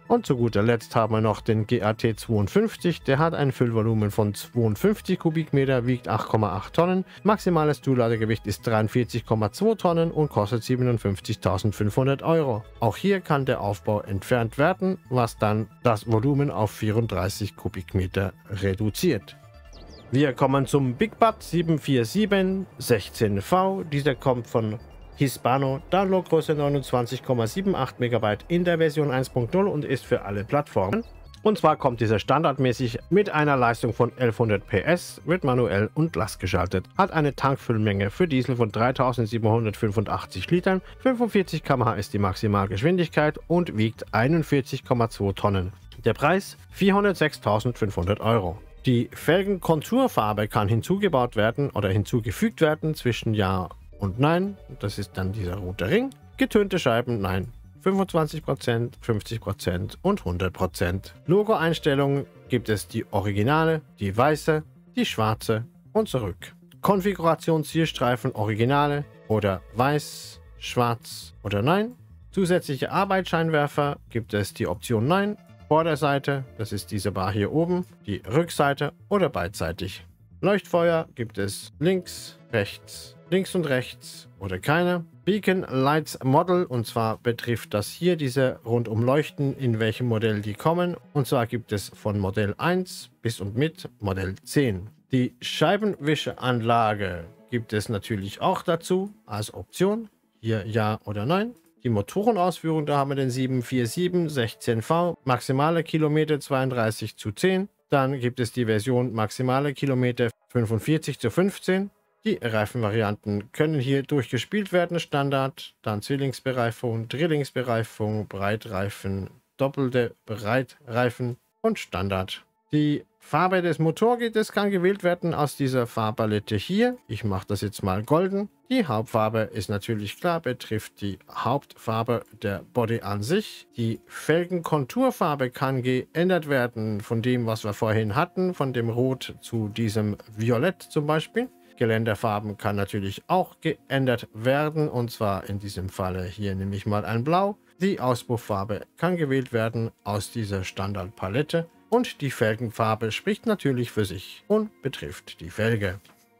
Und zu guter Letzt haben wir noch den G A T zweiundfünfzig, der hat ein Füllvolumen von zweiundfünfzig Kubikmeter, wiegt acht Komma acht Tonnen, maximales Zuladegewicht ist dreiundvierzig Komma zwei Tonnen und kostet siebenundfünfzigtausendfünfhundert Euro. Auch hier kann der Aufbau entfernt werden, was dann das Volumen auf vierunddreißig Kubikmeter reduziert. Wir kommen zum Big Bud sieben vier sieben sechzehn V, dieser kommt von Hispano, Downloadgröße neunundzwanzig Komma achtundsiebzig Megabyte in der Version eins Punkt null und ist für alle Plattformen. Und zwar kommt dieser standardmäßig mit einer Leistung von elfhundert P S, wird manuell und lastgeschaltet, hat eine Tankfüllmenge für Diesel von dreitausendsiebenhundertfünfundachtzig Litern, fünfundvierzig Kilometer pro Stunde ist die Maximalgeschwindigkeit und wiegt einundvierzig Komma zwei Tonnen. Der Preis vierhundertsechstausendfünfhundert Euro. Die Felgenkonturfarbe kann hinzugebaut werden oder hinzugefügt werden zwischen Ja und Nein, das ist dann dieser rote Ring. Getönte Scheiben, nein. fünfundzwanzig Prozent, fünfzig Prozent und hundert Prozent. Logo-Einstellungen gibt es die Originale, die weiße, die schwarze und zurück. Konfiguration Zielstreifen Originale oder weiß, schwarz oder nein. Zusätzliche Arbeitsscheinwerfer gibt es die Option Nein. Vorderseite, das ist diese Bar hier oben, die Rückseite oder beidseitig. Leuchtfeuer gibt es links, rechts, links und rechts oder keine. Beacon Lights Model, und zwar betrifft das hier diese Rundumleuchten, in welchem Modell die kommen. Und zwar gibt es von Modell eins bis und mit Modell zehn. Die Scheibenwischeanlage gibt es natürlich auch dazu als Option. Hier Ja oder Nein. Die Motorenausführung, da haben wir den sieben vier sieben sechzehn V, maximale Kilometer zweiunddreißig zu zehn. Dann gibt es die Version maximale Kilometer fünfundvierzig zu fünfzehn. Die Reifenvarianten können hier durchgespielt werden, Standard, dann Zwillingsbereifung, Drillingsbereifung, Breitreifen, doppelte Breitreifen und Standard. Die Farbe des Motorgitters kann gewählt werden aus dieser Farbpalette hier. Ich mache das jetzt mal golden. Die Hauptfarbe ist natürlich klar, betrifft die Hauptfarbe der Body an sich. Die Felgenkonturfarbe kann geändert werden von dem, was wir vorhin hatten, von dem Rot zu diesem Violett zum Beispiel. Geländerfarben kann natürlich auch geändert werden, und zwar in diesem Falle hier nehme ich mal ein Blau. Die Auspufffarbe kann gewählt werden aus dieser Standardpalette und die Felgenfarbe spricht natürlich für sich und betrifft die Felge.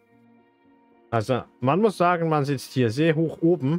Also man muss sagen, man sitzt hier sehr hoch oben.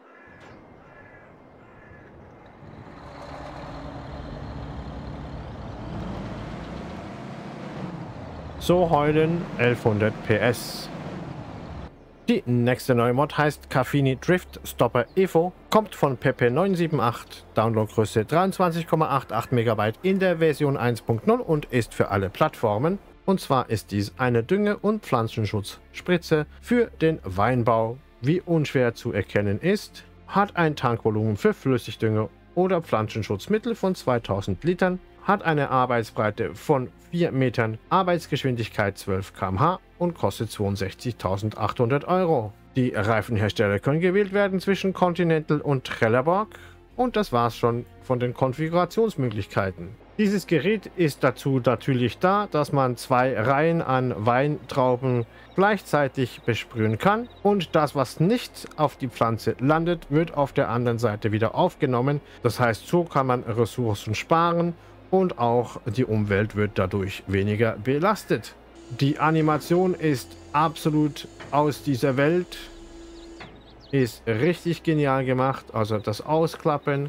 So heulen elfhundert P S. Die nächste neue Mod heißt Caffini Drift Stopper Evo, kommt von Pepe neun sieben acht, Downloadgröße dreiundzwanzig Komma achtundachtzig Megabyte in der Version eins Punkt null und ist für alle Plattformen. Und zwar ist dies eine Dünge- und Pflanzenschutzspritze für den Weinbau. Wie unschwer zu erkennen ist, hat ein Tankvolumen für Flüssigdünger oder Pflanzenschutzmittel von zweitausend Litern, hat eine Arbeitsbreite von vier Metern, Arbeitsgeschwindigkeit zwölf Kilometer pro Stunde und kostet zweiundsechzigtausendachthundert Euro. Die Reifenhersteller können gewählt werden zwischen Continental und Trelleborg und das war's schon von den Konfigurationsmöglichkeiten. Dieses Gerät ist dazu natürlich da, dass man zwei Reihen an Weintrauben gleichzeitig besprühen kann und das, was nicht auf die Pflanze landet, wird auf der anderen Seite wieder aufgenommen. Das heißt, so kann man Ressourcen sparen und auch die Umwelt wird dadurch weniger belastet. Die Animation ist absolut aus dieser Welt, ist richtig genial gemacht, also das Ausklappen.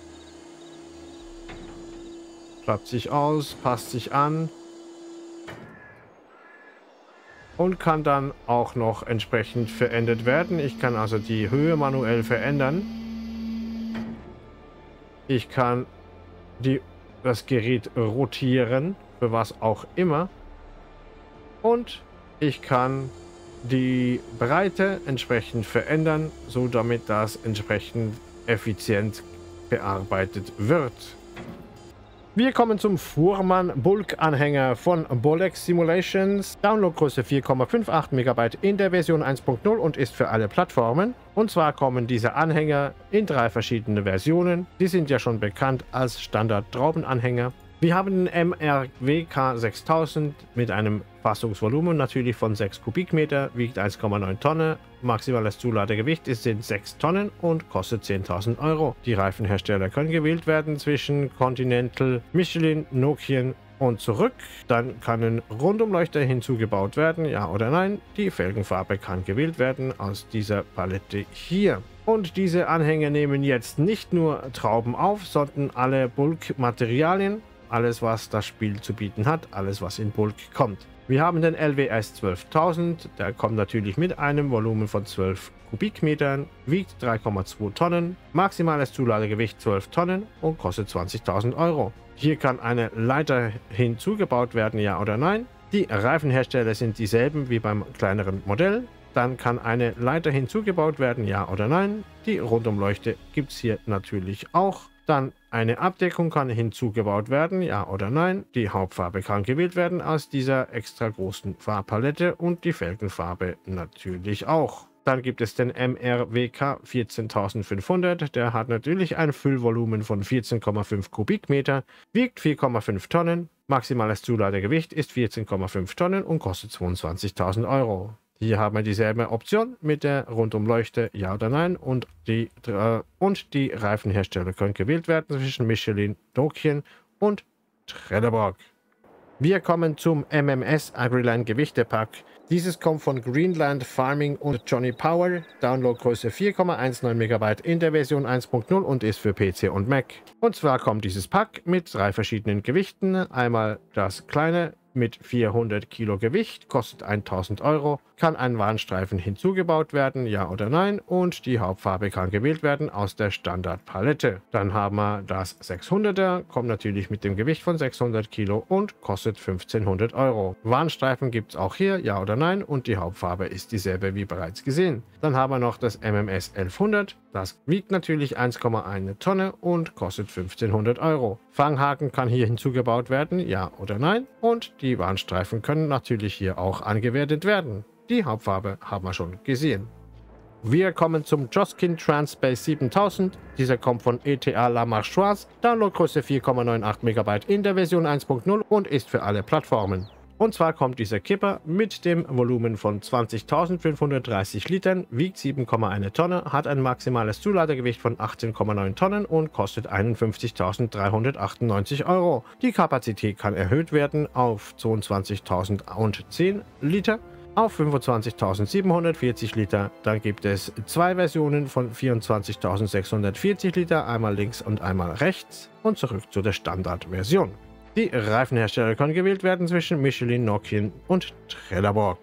Klappt sich aus, passt sich an und kann dann auch noch entsprechend verändert werden. Ich kann also die Höhe manuell verändern. Ich kann die, das Gerät rotieren, für was auch immer. Und ich kann die Breite entsprechend verändern, so damit das entsprechend effizient bearbeitet wird. Wir kommen zum Fuhrmann Bulk-Anhänger von Bolex Simulations. Downloadgröße vier Komma achtundfünfzig Megabyte in der Version eins Punkt null und ist für alle Plattformen. Und zwar kommen diese Anhänger in drei verschiedene Versionen. Die sind ja schon bekannt als Standard-Traubenanhänger. Wir haben den M R W K sechstausend mit einem Fassungsvolumen natürlich von sechs Kubikmeter, wiegt eins Komma neun Tonnen, maximales Zuladegewicht ist sind sechs Tonnen und kostet zehntausend Euro. Die Reifenhersteller können gewählt werden zwischen Continental, Michelin, Nokian und zurück. Dann kann ein Rundumleuchter hinzugebaut werden, ja oder nein. Die Felgenfarbe kann gewählt werden aus dieser Palette hier. Und diese Anhänger nehmen jetzt nicht nur Trauben auf, sondern alle Bulkmaterialien. Alles, was das Spiel zu bieten hat, alles, was in Bulk kommt. Wir haben den L W S zwölftausend, der kommt natürlich mit einem Volumen von zwölf Kubikmetern, wiegt drei Komma zwei Tonnen, maximales Zuladegewicht zwölf Tonnen und kostet zwanzigtausend Euro. Hier kann eine Leiter hinzugebaut werden, ja oder nein. Die Reifenhersteller sind dieselben wie beim kleineren Modell. Dann kann eine Leiter hinzugebaut werden, ja oder nein. Die Rundumleuchte gibt es hier natürlich auch. Dann eine Abdeckung kann hinzugebaut werden, ja oder nein. Die Hauptfarbe kann gewählt werden aus dieser extra großen Farbpalette und die Felgenfarbe natürlich auch. Dann gibt es den M R W K vierzehntausendfünfhundert, der hat natürlich ein Füllvolumen von vierzehn Komma fünf Kubikmeter, wiegt vier Komma fünf Tonnen, maximales Zuladegewicht ist vierzehn Komma fünf Tonnen und kostet zweiundzwanzigtausend Euro. Hier haben wir dieselbe Option mit der Rundumleuchte, ja oder nein, und die, äh, und die Reifenhersteller können gewählt werden zwischen Michelin, Nokian und Trelleborg. Wir kommen zum M M S Agriline Gewichtepack. Dieses kommt von Greenland Farming und Johnny Power, Downloadgröße vier Komma neunzehn Megabyte in der Version eins Punkt null und ist für P C und Mac. Und zwar kommt dieses Pack mit drei verschiedenen Gewichten. Einmal das kleine mit vierhundert Kilo Gewicht, kostet eintausend Euro, kann ein Warnstreifen hinzugebaut werden, ja oder nein, und die Hauptfarbe kann gewählt werden aus der Standardpalette. Dann haben wir das sechshunderter, kommt natürlich mit dem Gewicht von sechshundert Kilo und kostet fünfzehnhundert Euro. Warnstreifen gibt es auch hier, ja oder nein, und die Hauptfarbe ist dieselbe wie bereits gesehen. Dann haben wir noch das M M S elfhundert, das wiegt natürlich eins Komma eins Tonne und kostet fünfzehnhundert Euro. Fanghaken kann hier hinzugebaut werden, ja oder nein, und die Warnstreifen können natürlich hier auch angewertet werden. Die Hauptfarbe haben wir schon gesehen. Wir kommen zum Joskin Transpace siebentausend. Dieser kommt von E T A La Marchoise, Downloadgröße vier Komma achtundneunzig Megabyte in der Version eins Punkt null und ist für alle Plattformen. Und zwar kommt dieser Kipper mit dem Volumen von zwanzigtausendfünfhundertdreißig Litern, wiegt sieben Komma eins Tonne, hat ein maximales Zuladegewicht von achtzehn Komma neun Tonnen und kostet einundfünfzigtausenddreihundertachtundneunzig Euro. Die Kapazität kann erhöht werden auf zweiundzwanzigtausendzehn Liter, auf fünfundzwanzigtausendsiebenhundertvierzig Liter. Dann gibt es zwei Versionen von vierundzwanzigtausendsechshundertvierzig Liter, einmal links und einmal rechts und zurück zu der Standardversion. Die Reifenhersteller können gewählt werden zwischen Michelin, Nokian und Trelleborg.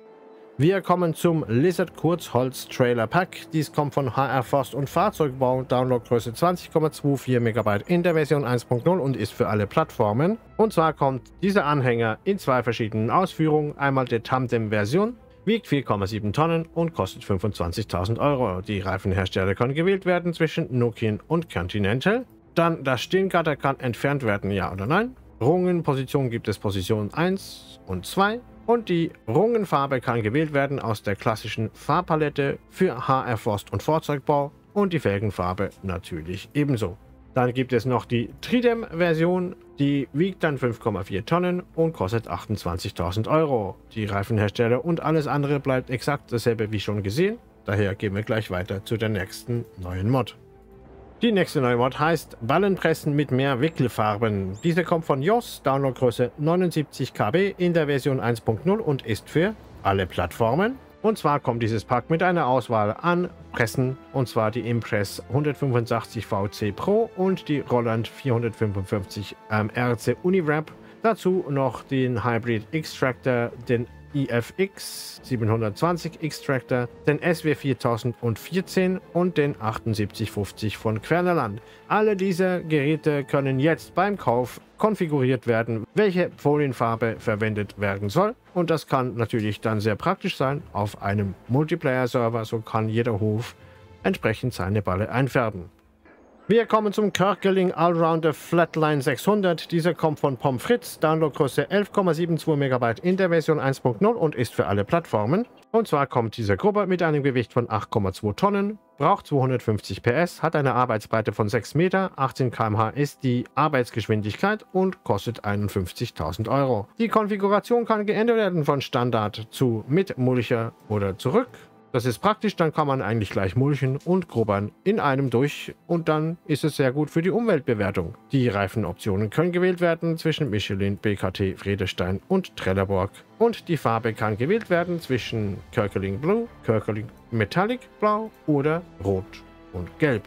Wir kommen zum Lizard Kurzholz Trailer Pack. Dies kommt von H R Forst und Fahrzeugbau, Downloadgröße zwanzig Komma vierundzwanzig Megabyte in der Version eins Punkt null und ist für alle Plattformen. Und zwar kommt dieser Anhänger in zwei verschiedenen Ausführungen. Einmal der Tandem-Version, wiegt vier Komma sieben Tonnen und kostet fünfundzwanzigtausend Euro. Die Reifenhersteller können gewählt werden zwischen Nokian und Continental. Dann das Stirngatter kann entfernt werden, ja oder nein. Rungenposition gibt es Position eins und zwei und die Rungenfarbe kann gewählt werden aus der klassischen Farbpalette für H R Forst und Fahrzeugbau und die Felgenfarbe natürlich ebenso. Dann gibt es noch die Tridem-Version, die wiegt dann fünf Komma vier Tonnen und kostet achtundzwanzigtausend Euro. Die Reifenhersteller und alles andere bleibt exakt dasselbe wie schon gesehen, daher gehen wir gleich weiter zu der nächsten neuen Mod. Die nächste neue Mod heißt Ballenpressen mit mehr Wickelfarben. Diese kommt von Joss, Downloadgröße neunundsiebzig Kilobyte in der Version eins Punkt null und ist für alle Plattformen. Und zwar kommt dieses Pack mit einer Auswahl an Pressen, und zwar die Impress hundertfünfundsechzig V C Pro und die Roland vierhundertfünfundfünfzig ähm, R C Uniwrap. Dazu noch den Hybrid Extractor, den I F X siebenhundertzwanzig Extractor, den S W viertausendvierzehn und den achtundsiebzig fünfzig von Quernerland. Alle diese Geräte können jetzt beim Kauf konfiguriert werden, welche Folienfarbe verwendet werden soll. Und das kann natürlich dann sehr praktisch sein auf einem Multiplayer-Server, so kann jeder Hof entsprechend seine Balle einfärben. Wir kommen zum Körkeling Allrounder Flatline sechshundert. Dieser kommt von Pommes Frites, Downloadgröße elf Komma zweiundsiebzig Megabyte in der Version eins Punkt null und ist für alle Plattformen. Und zwar kommt diese Gruppe mit einem Gewicht von acht Komma zwei Tonnen, braucht zweihundertfünfzig P S, hat eine Arbeitsbreite von sechs Meter, achtzehn Kilometer pro Stunde ist die Arbeitsgeschwindigkeit und kostet einundfünfzigtausend Euro. Die Konfiguration kann geändert werden von Standard zu mit Mulcher oder zurück. Das ist praktisch, dann kann man eigentlich gleich mulchen und grubbern in einem durch und dann ist es sehr gut für die Umweltbewertung. Die Reifenoptionen können gewählt werden zwischen Michelin, B K T, Vredestein und Trelleborg. Und die Farbe kann gewählt werden zwischen Körkeling Blue, Körkeling Metallic Blau oder Rot und Gelb.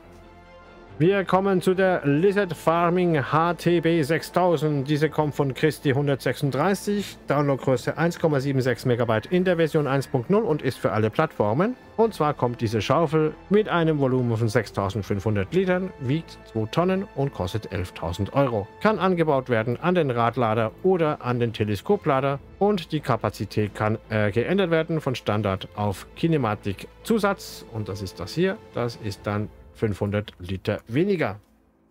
Wir kommen zu der Lizard Farming H T B sechstausend. Diese kommt von Christi hundertsechsunddreißig, Downloadgröße eins Komma sechsundsiebzig Megabyte in der Version eins Punkt null und ist für alle Plattformen. Und zwar kommt diese Schaufel mit einem Volumen von sechstausendfünfhundert Litern, wiegt zwei Tonnen und kostet elftausend Euro. Kann angebaut werden an den Radlader oder an den Teleskoplader und die Kapazität kann äh, geändert werden von Standard auf Kinematik Zusatz und das ist das hier. Das ist dann fünfhundert Liter weniger.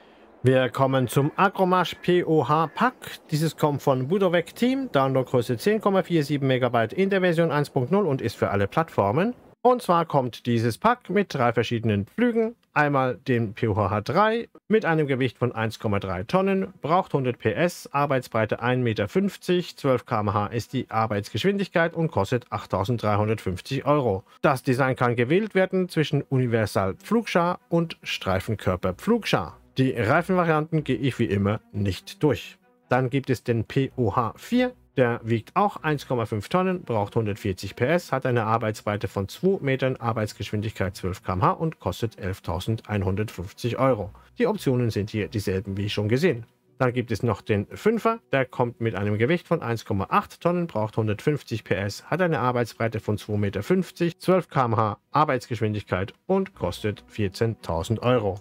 Wir kommen zum Agromash P O H Pack. Dieses kommt von Budowec Team, Downloadgröße zehn Komma siebenundvierzig Megabyte in der Version eins Punkt null und ist für alle Plattformen. Und zwar kommt dieses Pack mit drei verschiedenen Pflügen. Einmal den P O H drei mit einem Gewicht von eins Komma drei Tonnen, braucht hundert P S, Arbeitsbreite ein Meter fünfzig, zwölf Kilometer pro Stunde ist die Arbeitsgeschwindigkeit und kostet achttausenddreihundertfünfzig Euro. Das Design kann gewählt werden zwischen Universal Pflugschar und Streifenkörper Pflugschar. Die Reifenvarianten gehe ich wie immer nicht durch. Dann gibt es den P O H vier. Der wiegt auch eins Komma fünf Tonnen, braucht hundertvierzig P S, hat eine Arbeitsbreite von zwei Metern, Arbeitsgeschwindigkeit zwölf Kilometer pro Stunde und kostet elftausendeinhundertfünfzig Euro. Die Optionen sind hier dieselben wie schon gesehen. Dann gibt es noch den Fünfer, der kommt mit einem Gewicht von eins Komma acht Tonnen, braucht hundertfünfzig P S, hat eine Arbeitsbreite von zwei Meter fünfzig, zwölf Kilometer pro Stunde Arbeitsgeschwindigkeit und kostet vierzehntausend Euro.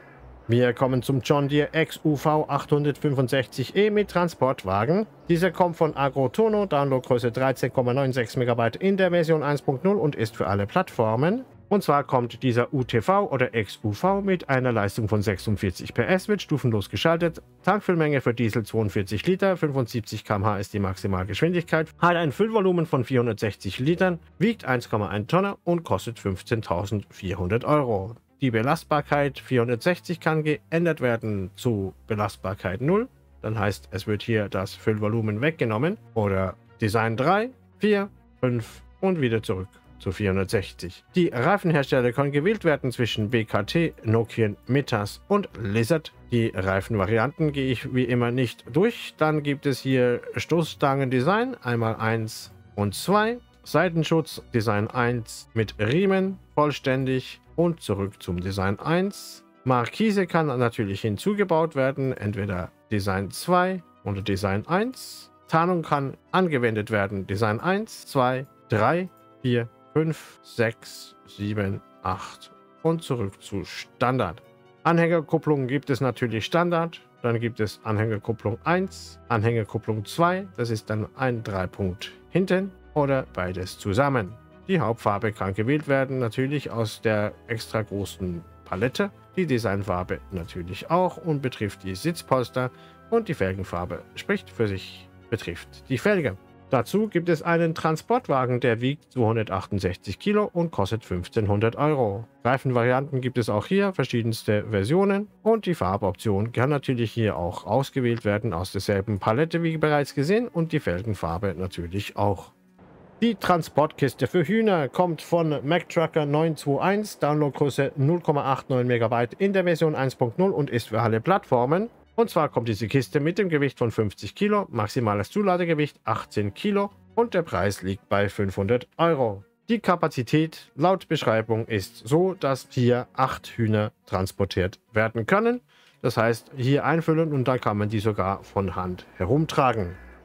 Wir kommen zum John Deere X U V achthundertfünfundsechzig E mit Transportwagen. Dieser kommt von Agrotono, Downloadgröße dreizehn Komma sechsundneunzig Megabyte in der Version eins Punkt null und ist für alle Plattformen. Und zwar kommt dieser U T V oder X U V mit einer Leistung von sechsundvierzig P S, wird stufenlos geschaltet. Tankfüllmenge für Diesel zweiundvierzig Liter, fünfundsiebzig Kilometer pro Stunde ist die Maximalgeschwindigkeit, hat ein Füllvolumen von vierhundertsechzig Litern, wiegt eins Komma eins Tonnen und kostet fünfzehntausendvierhundert Euro. Die Belastbarkeit vierhundertsechzig kann geändert werden zu Belastbarkeit null. Dann heißt, es wird hier das Füllvolumen weggenommen. Oder Design drei, vier, fünf und wieder zurück zu vierhundertsechzig. Die Reifenhersteller können gewählt werden zwischen B K T, Nokian, Metas und Lizard. Die Reifenvarianten gehe ich wie immer nicht durch. Dann gibt es hier Stoßstangen-Design, einmal eins und zwei. Seitenschutz, Design eins mit Riemen, vollständig. Und zurück zum Design eins. Markise kann natürlich hinzugebaut werden, entweder Design zwei oder Design eins. Tarnung kann angewendet werden, Design eins, zwei, drei, vier, fünf, sechs, sieben, acht und zurück zu Standard. Anhängerkupplung gibt es natürlich Standard, dann gibt es Anhängerkupplung eins, Anhängerkupplung zwei, das ist dann ein Dreipunkt hinten oder beides zusammen. Die Hauptfarbe kann gewählt werden, natürlich aus der extra großen Palette. Die Designfarbe natürlich auch und betrifft die Sitzpolster und die Felgenfarbe spricht für sich, betrifft die Felge. Dazu gibt es einen Transportwagen, der wiegt zweihundertachtundsechzig Kilo und kostet fünfzehnhundert Euro. Reifenvarianten gibt es auch hier, verschiedenste Versionen und die Farboption kann natürlich hier auch ausgewählt werden aus derselben Palette wie bereits gesehen und die Felgenfarbe natürlich auch. Die Transportkiste für Hühner kommt von MacTrucker neun zwei eins, Downloadgröße null Komma neunundachtzig Megabyte in der Version eins Punkt null und ist für alle Plattformen. Und zwar kommt diese Kiste mit dem Gewicht von fünfzig Kilo, maximales Zuladegewicht achtzehn Kilo und der Preis liegt bei fünfhundert Euro. Die Kapazität laut Beschreibung ist so, dass hier acht Hühner transportiert werden können. Das heißt, hier einfüllen und dann kann man die sogar von Hand herumtragen.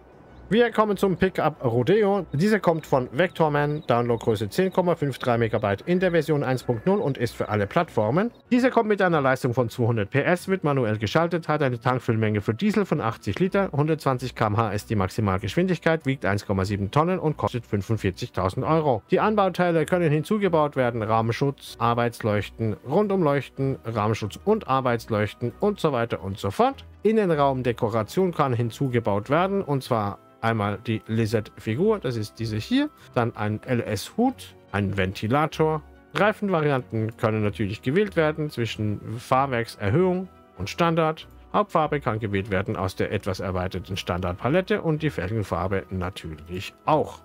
Wir kommen zum Pickup Rodeo. Dieser kommt von Vectorman, Downloadgröße zehn Komma fünfunddreißig Megabyte in der Version eins Punkt null und ist für alle Plattformen. Dieser kommt mit einer Leistung von zweihundert P S, wird manuell geschaltet, hat eine Tankfüllmenge für Diesel von achtzig Liter, hundertzwanzig Kilometer pro Stunde ist die Maximalgeschwindigkeit, wiegt eins Komma sieben Tonnen und kostet fünfundvierzigtausend Euro. Die Anbauteile können hinzugebaut werden: Rahmenschutz, Arbeitsleuchten, Rundumleuchten, Rahmenschutz und Arbeitsleuchten und so weiter und so fort. Innenraumdekoration kann hinzugebaut werden, und zwar einmal die Lizard-Figur, das ist diese hier, dann ein L S-Hut, ein Ventilator. Reifenvarianten können natürlich gewählt werden zwischen Fahrwerkserhöhung und Standard. Hauptfarbe kann gewählt werden aus der etwas erweiterten Standardpalette und die Felgenfarbe natürlich auch.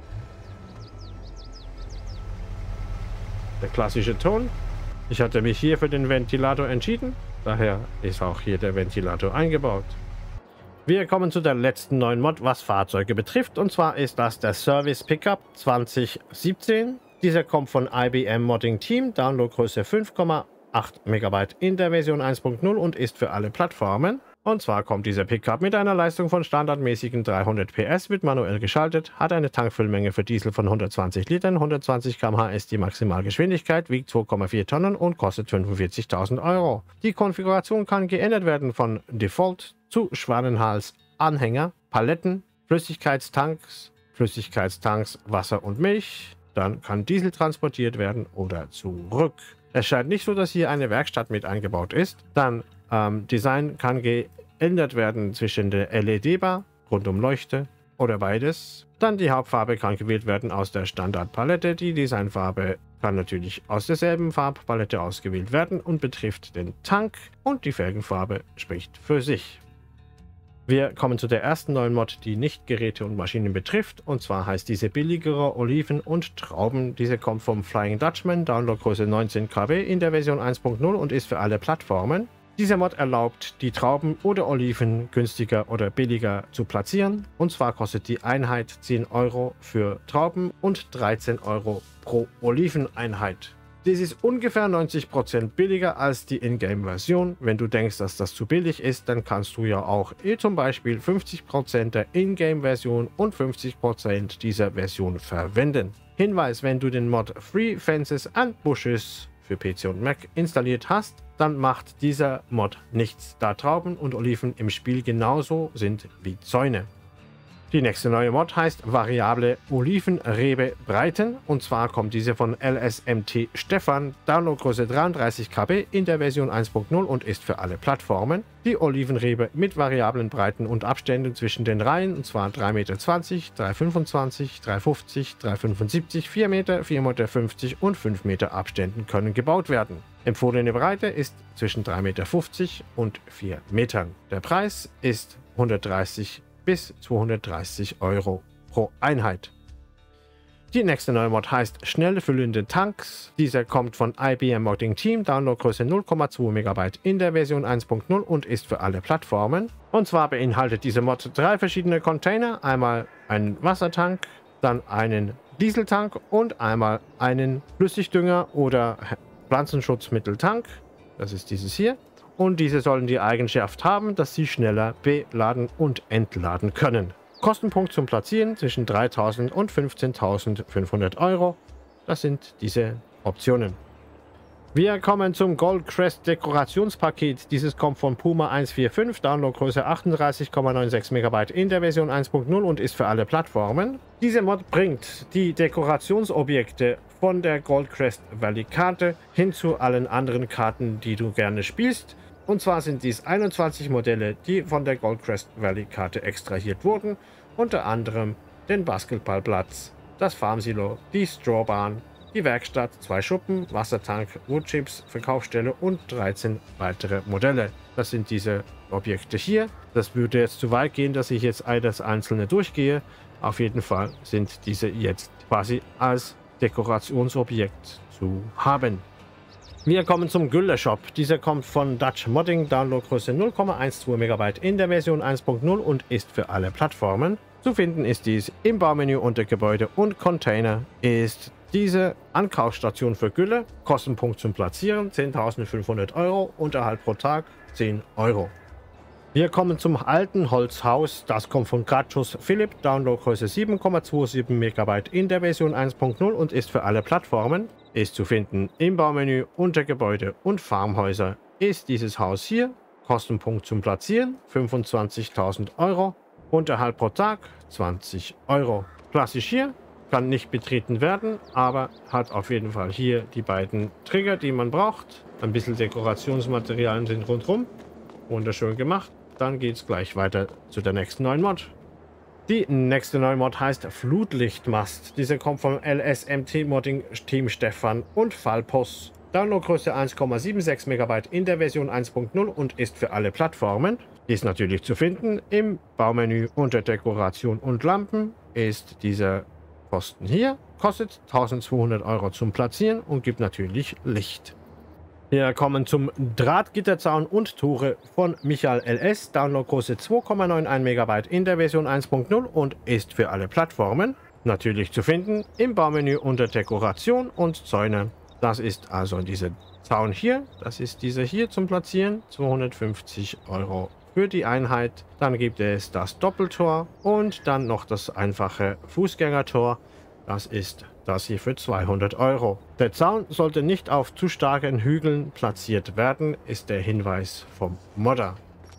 Der klassische Ton. Ich hatte mich hier für den Ventilator entschieden, daher ist auch hier der Ventilator eingebaut. Wir kommen zu der letzten neuen Mod, was Fahrzeuge betrifft, und zwar ist das der Service Pickup zwanzig siebzehn. Dieser kommt von I B M Modding Team, Downloadgröße fünf Komma acht Megabyte in der Version eins Punkt null und ist für alle Plattformen. Und zwar kommt dieser Pickup mit einer Leistung von standardmäßigen dreihundert P S, wird manuell geschaltet, hat eine Tankfüllmenge für Diesel von hundertzwanzig Litern, hundertzwanzig Kilometer pro Stunde ist die Maximalgeschwindigkeit, wiegt zwei Komma vier Tonnen und kostet fünfundvierzigtausend Euro. Die Konfiguration kann geändert werden von Default zu Schwanenhals, Anhänger, Paletten, Flüssigkeitstanks, Flüssigkeitstanks, Wasser und Milch. Dann kann Diesel transportiert werden oder zurück. Es scheint nicht so, dass hier eine Werkstatt mit eingebaut ist. Dann ähm, Design kann geändert werden zwischen der L E D-Bar, Rundumleuchte oder beides. Dann die Hauptfarbe kann gewählt werden aus der Standardpalette. Die Designfarbe kann natürlich aus derselben Farbpalette ausgewählt werden und betrifft den Tank, und die Felgenfarbe spricht für sich. Wir kommen zu der ersten neuen Mod, die nicht Geräte und Maschinen betrifft, und zwar heißt diese billigere Oliven und Trauben. Diese kommt vom Flying Dutchman, Downloadgröße neunzehn Kilobyte in der Version eins Punkt null und ist für alle Plattformen. Dieser Mod erlaubt, die Trauben oder Oliven günstiger oder billiger zu platzieren, und zwar kostet die Einheit zehn Euro für Trauben und dreizehn Euro pro Oliveneinheit. Dies ist ungefähr neunzig Prozent billiger als die Ingame-Version. Wenn du denkst, dass das zu billig ist, dann kannst du ja auch eh zum Beispiel fünfzig Prozent der Ingame-Version und fünfzig Prozent dieser Version verwenden. Hinweis: Wenn du den Mod Free Fences and Bushes für P C und Mac installiert hast, dann macht dieser Mod nichts, da Trauben und Oliven im Spiel genauso sind wie Zäune. Die nächste neue Mod heißt Variable Olivenrebe Breiten, und zwar kommt diese von L S M T Stefan, Downloadgröße dreiunddreißig Kilobyte in der Version eins Punkt null und ist für alle Plattformen. Die Olivenrebe mit variablen Breiten und Abständen zwischen den Reihen, und zwar drei Meter zwanzig, drei Meter fünfundzwanzig, drei Meter fünfzig, drei Meter fünfundsiebzig, vier Meter, vier Meter fünfzig und fünf Meter Abständen können gebaut werden. Empfohlene Breite ist zwischen drei Meter fünfzig und vier Metern. Der Preis ist hundertdreißig bis zweihundertdreißig Euro pro Einheit. Die nächste neue Mod heißt Schnell füllende Tanks. Dieser kommt von I B M Modding Team, Downloadgröße null Komma zwei Megabyte in der Version eins Punkt null und ist für alle Plattformen. Und zwar beinhaltet diese Mod drei verschiedene Container, einmal einen Wassertank, dann einen Dieseltank und einmal einen Flüssigdünger oder Pflanzenschutzmitteltank. Das ist dieses hier. Und diese sollen die Eigenschaft haben, dass sie schneller beladen und entladen können. Kostenpunkt zum Platzieren zwischen dreitausend und fünfzehntausendfünfhundert Euro. Das sind diese Optionen. Wir kommen zum Gold Crest Dekorationspaket. Dieses kommt von Puma eins vier fünf, Downloadgröße achtunddreißig Komma sechsundneunzig Megabyte in der Version eins Punkt null und ist für alle Plattformen. Diese Mod bringt die Dekorationsobjekte von der Gold Crest Valley Karte hin zu allen anderen Karten, die du gerne spielst. Und zwar sind dies einundzwanzig Modelle, die von der Gold Crest Valley Karte extrahiert wurden, unter anderem den Basketballplatz, das Farmsilo, die Strawbahn, die Werkstatt, zwei Schuppen, Wassertank, Woodchips, Verkaufsstelle und dreizehn weitere Modelle. Das sind diese Objekte hier. Das würde jetzt zu weit gehen, dass ich jetzt alles einzelne durchgehe. Auf jeden Fall sind diese jetzt quasi als Dekorationsobjekt zu haben. Wir kommen zum Gülle-Shop. Dieser kommt von Dutch Modding, Downloadgröße null Komma zwölf Megabyte in der Version eins Punkt null und ist für alle Plattformen. Zu finden ist dies im Baumenü unter Gebäude und Container. Ist diese Ankaufsstation für Gülle, Kostenpunkt zum Platzieren zehntausendfünfhundert Euro, Unterhalt pro Tag zehn Euro. Wir kommen zum alten Holzhaus. Das kommt von Gratschus Philipp. Downloadgröße sieben Komma siebenundzwanzig Megabyte in der Version eins Punkt null und ist für alle Plattformen. Ist zu finden im Baumenü unter Gebäude und Farmhäuser. Ist dieses Haus hier. Kostenpunkt zum Platzieren fünfundzwanzigtausend Euro. Unterhalt pro Tag zwanzig Euro. Klassisch hier. Kann nicht betreten werden, aber hat auf jeden Fall hier die beiden Trigger, die man braucht. Ein bisschen Dekorationsmaterialien sind rundherum. Wunderschön gemacht. Dann geht es gleich weiter zu der nächsten neuen Mod. Die nächste neue Mod heißt Flutlichtmast. Diese kommt vom L S M T Modding Team Stefan und Falpos. Downloadgröße eins Komma sechsundsiebzig Megabyte in der Version eins Punkt null und ist für alle Plattformen. Ist natürlich zu finden im Baumenü unter Dekoration und Lampen. Ist dieser Posten hier. Kostet eintausendzweihundert Euro zum Platzieren und gibt natürlich Licht. Wir kommen zum Drahtgitterzaun und Tore von Michael L S. Downloadgröße zwei Komma einundneunzig Megabyte in der Version eins Punkt null und ist für alle Plattformen. Natürlich zu finden im Baumenü unter Dekoration und Zäune. Das ist also dieser Zaun hier. Das ist dieser hier zum Platzieren. zweihundertfünfzig Euro für die Einheit. Dann gibt es das Doppeltor und dann noch das einfache Fußgängertor. Das ist das hier für zweihundert Euro. Der Zaun sollte nicht auf zu starken Hügeln platziert werden, ist der Hinweis vom Modder.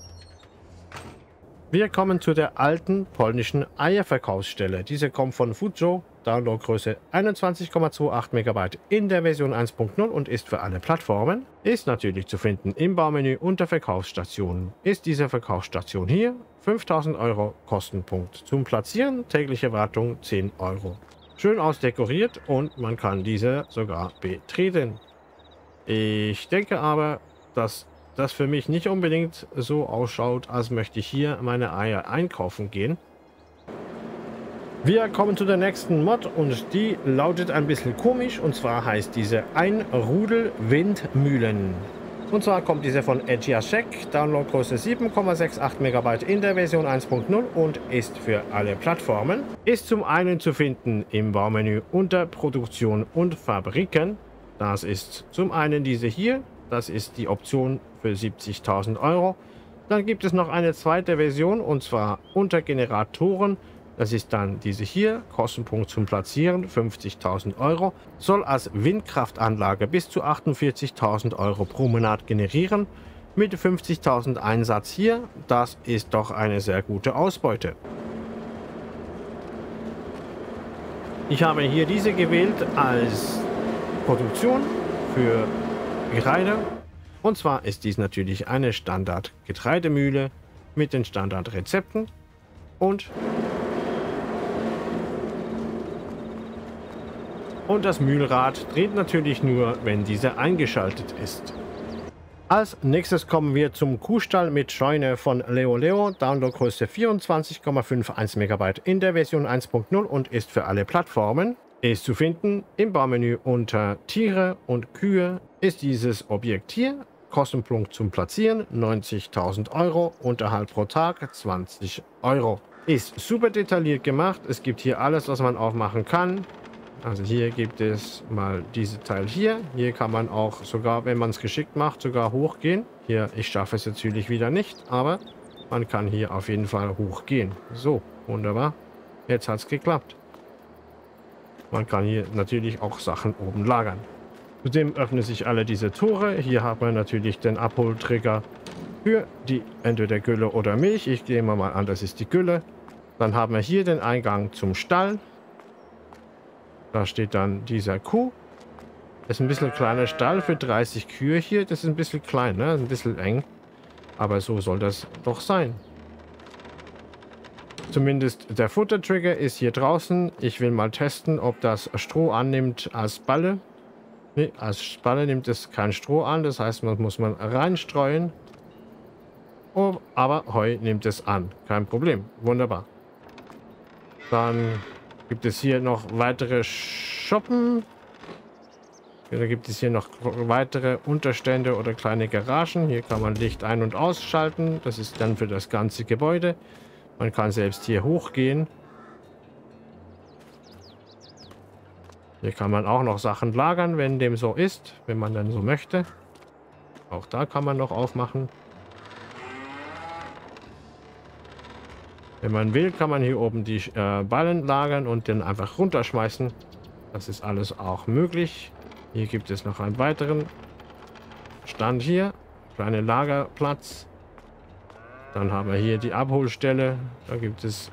Wir kommen zu der alten polnischen Eierverkaufsstelle. Diese kommt von Fujo, Downloadgröße einundzwanzig Komma achtundzwanzig Megabyte in der Version eins Punkt null und ist für alle Plattformen. Ist natürlich zu finden im Baumenü unter Verkaufsstationen. Ist diese Verkaufsstation hier, fünftausend Euro Kostenpunkt. Zum Platzieren tägliche Wartung zehn Euro. Schön ausdekoriert und man kann diese sogar betreten. Ich denke aber, dass das für mich nicht unbedingt so ausschaut, als möchte ich hier meine Eier einkaufen gehen. Wir kommen zu der nächsten Mod und die lautet ein bisschen komisch, und zwar heißt diese Ein Rudel Windmühlen. Und zwar kommt diese von Edgiasek, Downloadgröße sieben Komma achtundsechzig Megabyte in der Version eins Punkt null und ist für alle Plattformen. Ist zum einen zu finden im Baumenü unter Produktion und Fabriken. Das ist zum einen diese hier, das ist die Option für siebzigtausend Euro. Dann gibt es noch eine zweite Version und zwar unter Generatoren. Das ist dann diese hier, Kostenpunkt zum Platzieren fünfzigtausend Euro, soll als Windkraftanlage bis zu achtundvierzigtausend Euro pro Monat generieren. Mit fünfzigtausend Einsatz hier, das ist doch eine sehr gute Ausbeute. Ich habe hier diese gewählt als Produktion für Getreide. Und zwar ist dies natürlich eine Standard-Getreidemühle mit den Standardrezepten und Und das Mühlrad dreht natürlich nur, wenn diese eingeschaltet ist. Als nächstes kommen wir zum Kuhstall mit Scheune von Leo Leo. Downloadgröße vierundzwanzig Komma einundfünfzig Megabyte in der Version eins Punkt null und ist für alle Plattformen. Ist zu finden im Baumenü unter Tiere und Kühe. Ist dieses Objekt hier. Kostenpunkt zum Platzieren neunzigtausend Euro. Unterhalt pro Tag zwanzig Euro. Ist super detailliert gemacht. Es gibt hier alles, was man aufmachen kann. Also hier gibt es mal diese Teil hier. Hier kann man auch sogar, wenn man es geschickt macht, sogar hochgehen. Hier, ich schaffe es natürlich wieder nicht, aber man kann hier auf jeden Fall hochgehen. So, wunderbar. Jetzt hat es geklappt. Man kann hier natürlich auch Sachen oben lagern. Zudem öffnen sich alle diese Tore. Hier hat man natürlich den Abholtrigger für die entweder Gülle oder Milch. Ich gehe mal an, das ist die Gülle. Dann haben wir hier den Eingang zum Stall. Da steht dann dieser Kuh. Das ist ein bisschen kleiner Stall für dreißig Kühe hier. Das ist ein bisschen klein, ne? Ein bisschen eng. Aber so soll das doch sein. Zumindest der Futtertrigger ist hier draußen. Ich will mal testen, ob das Stroh annimmt als Balle. Ne, als Balle nimmt es kein Stroh an. Das heißt, man muss man reinstreuen. Oh, aber Heu nimmt es an. Kein Problem. Wunderbar. Dann gibt es hier noch weitere Shoppen. Da gibt es hier noch weitere Unterstände oder kleine Garagen. Hier kann man Licht ein- und ausschalten. Das ist dann für das ganze Gebäude. Man kann selbst hier hochgehen. Hier kann man auch noch Sachen lagern, wenn dem so ist, wenn man dann so möchte. Auch da kann man noch aufmachen. Wenn man will, kann man hier oben die äh, Ballen lagern und dann einfach runterschmeißen. Das ist alles auch möglich. Hier gibt es noch einen weiteren Stand hier. Kleinen Lagerplatz. Dann haben wir hier die Abholstelle. Da gibt es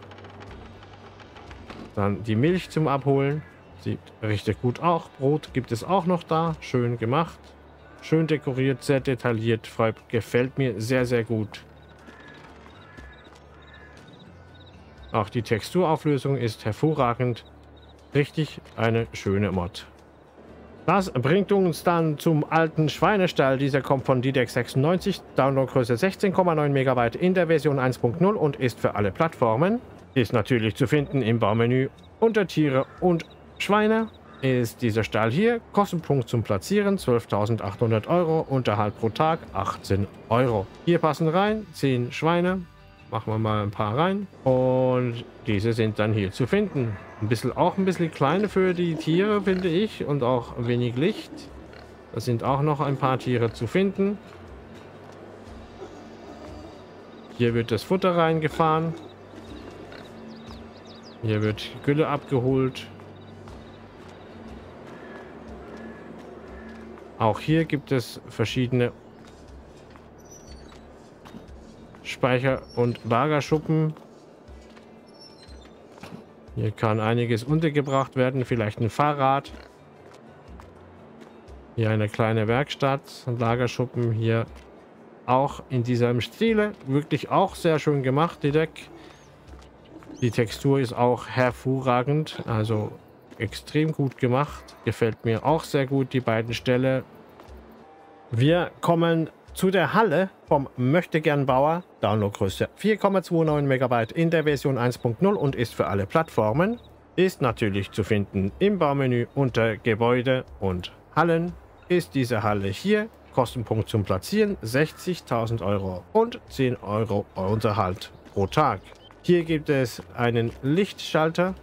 dann die Milch zum Abholen. Sieht richtig gut auch. Brot gibt es auch noch da. Schön gemacht. Schön dekoriert, sehr detailliert. Gefällt mir sehr, sehr gut. Auch die Texturauflösung ist hervorragend. Richtig eine schöne Mod. Das bringt uns dann zum alten Schweinestall. Dieser kommt von D D X sechsundneunzig, Downloadgröße sechzehn Komma neun Megabyte in der Version eins Punkt null und ist für alle Plattformen. Ist natürlich zu finden im Baumenü unter Tiere und Schweine. Ist dieser Stall hier. Kostenpunkt zum Platzieren zwölftausendachthundert Euro. Unterhalt pro Tag achtzehn Euro. Hier passen rein zehn Schweine. Machen wir mal ein paar rein. Und diese sind dann hier zu finden. Ein bisschen, auch ein bisschen kleiner für die Tiere, finde ich. Und auch wenig Licht. Da sind auch noch ein paar Tiere zu finden. Hier wird das Futter reingefahren. Hier wird Gülle abgeholt. Auch hier gibt es verschiedene Speicher- und Lagerschuppen. Hier kann einiges untergebracht werden, vielleicht ein Fahrrad. Hier eine kleine Werkstatt, ein Lagerschuppen. Hier auch in diesem Stile, wirklich auch sehr schön gemacht, die Deck. Die Textur ist auch hervorragend, also extrem gut gemacht. Gefällt mir auch sehr gut, die beiden Ställe. Wir kommen zu der Halle vom Möchtegernbauer. Downloadgröße vier Komma neunundzwanzig Megabyte in der Version eins Punkt null und ist für alle Plattformen. Ist natürlich zu finden im Baumenü unter Gebäude und Hallen. Ist diese Halle hier. Kostenpunkt zum Platzieren sechzigtausend Euro und zehn Euro Unterhalt pro Tag. Hier gibt es einen Lichtschalter.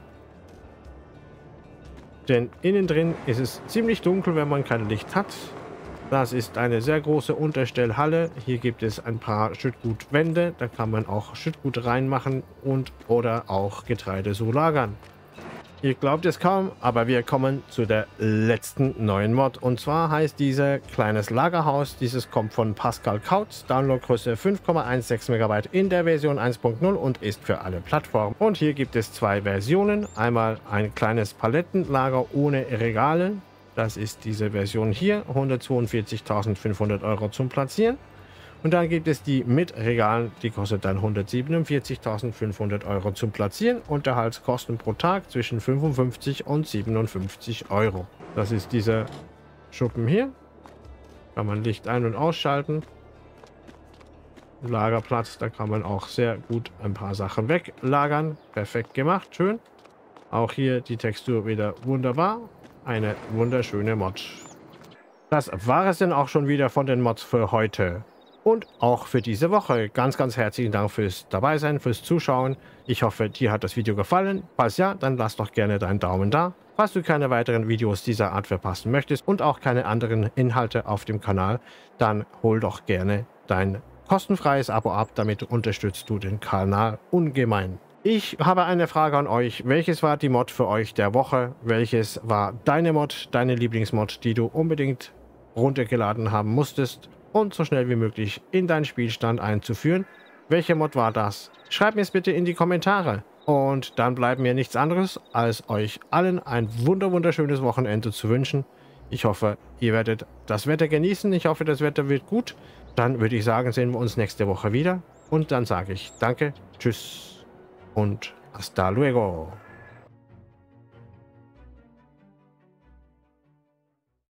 Denn innen drin ist es ziemlich dunkel, wenn man kein Licht hat. Das ist eine sehr große Unterstellhalle. Hier gibt es ein paar Schüttgutwände. Da kann man auch Schüttgut reinmachen und oder auch Getreide so lagern. Ihr glaubt es kaum, aber wir kommen zu der letzten neuen Mod. Und zwar heißt diese kleines Lagerhaus. Dieses kommt von Pascal Kautz. Downloadgröße fünf Komma sechzehn Megabyte in der Version eins Punkt null und ist für alle Plattformen. Und hier gibt es zwei Versionen. Einmal ein kleines Palettenlager ohne Regale. Das ist diese Version hier. hundertzweiundvierzigtausendfünfhundert Euro zum Platzieren. Und dann gibt es die mit Regalen, die kostet dann hundertsiebenundvierzigtausendfünfhundert Euro zum Platzieren. Unterhaltskosten pro Tag zwischen fünfundfünfzig und siebenundfünfzig Euro. Das ist dieser Schuppen hier. Kann man Licht ein- und ausschalten. Lagerplatz, da kann man auch sehr gut ein paar Sachen weglagern. Perfekt gemacht, schön. Auch hier die Textur wieder wunderbar. Eine wunderschöne Mod. Das war es denn auch schon wieder von den Mods für heute. Und auch für diese Woche. Ganz, ganz herzlichen Dank fürs Dabeisein, fürs Zuschauen. Ich hoffe, dir hat das Video gefallen. Falls ja, dann lass doch gerne deinen Daumen da. Falls du keine weiteren Videos dieser Art verpassen möchtest und auch keine anderen Inhalte auf dem Kanal, dann hol doch gerne dein kostenfreies Abo ab. Damit unterstützt du den Kanal ungemein. Ich habe eine Frage an euch. Welches war die Mod für euch der Woche? Welches war deine Mod, deine Lieblingsmod, die du unbedingt runtergeladen haben musstest und so schnell wie möglich in deinen Spielstand einzuführen? Welche Mod war das? Schreibt mir es bitte in die Kommentare. Und dann bleibt mir nichts anderes, als euch allen ein wunder wunderschönes Wochenende zu wünschen. Ich hoffe, ihr werdet das Wetter genießen. Ich hoffe, das Wetter wird gut. Dann würde ich sagen, sehen wir uns nächste Woche wieder. Und dann sage ich danke, tschüss und hasta luego.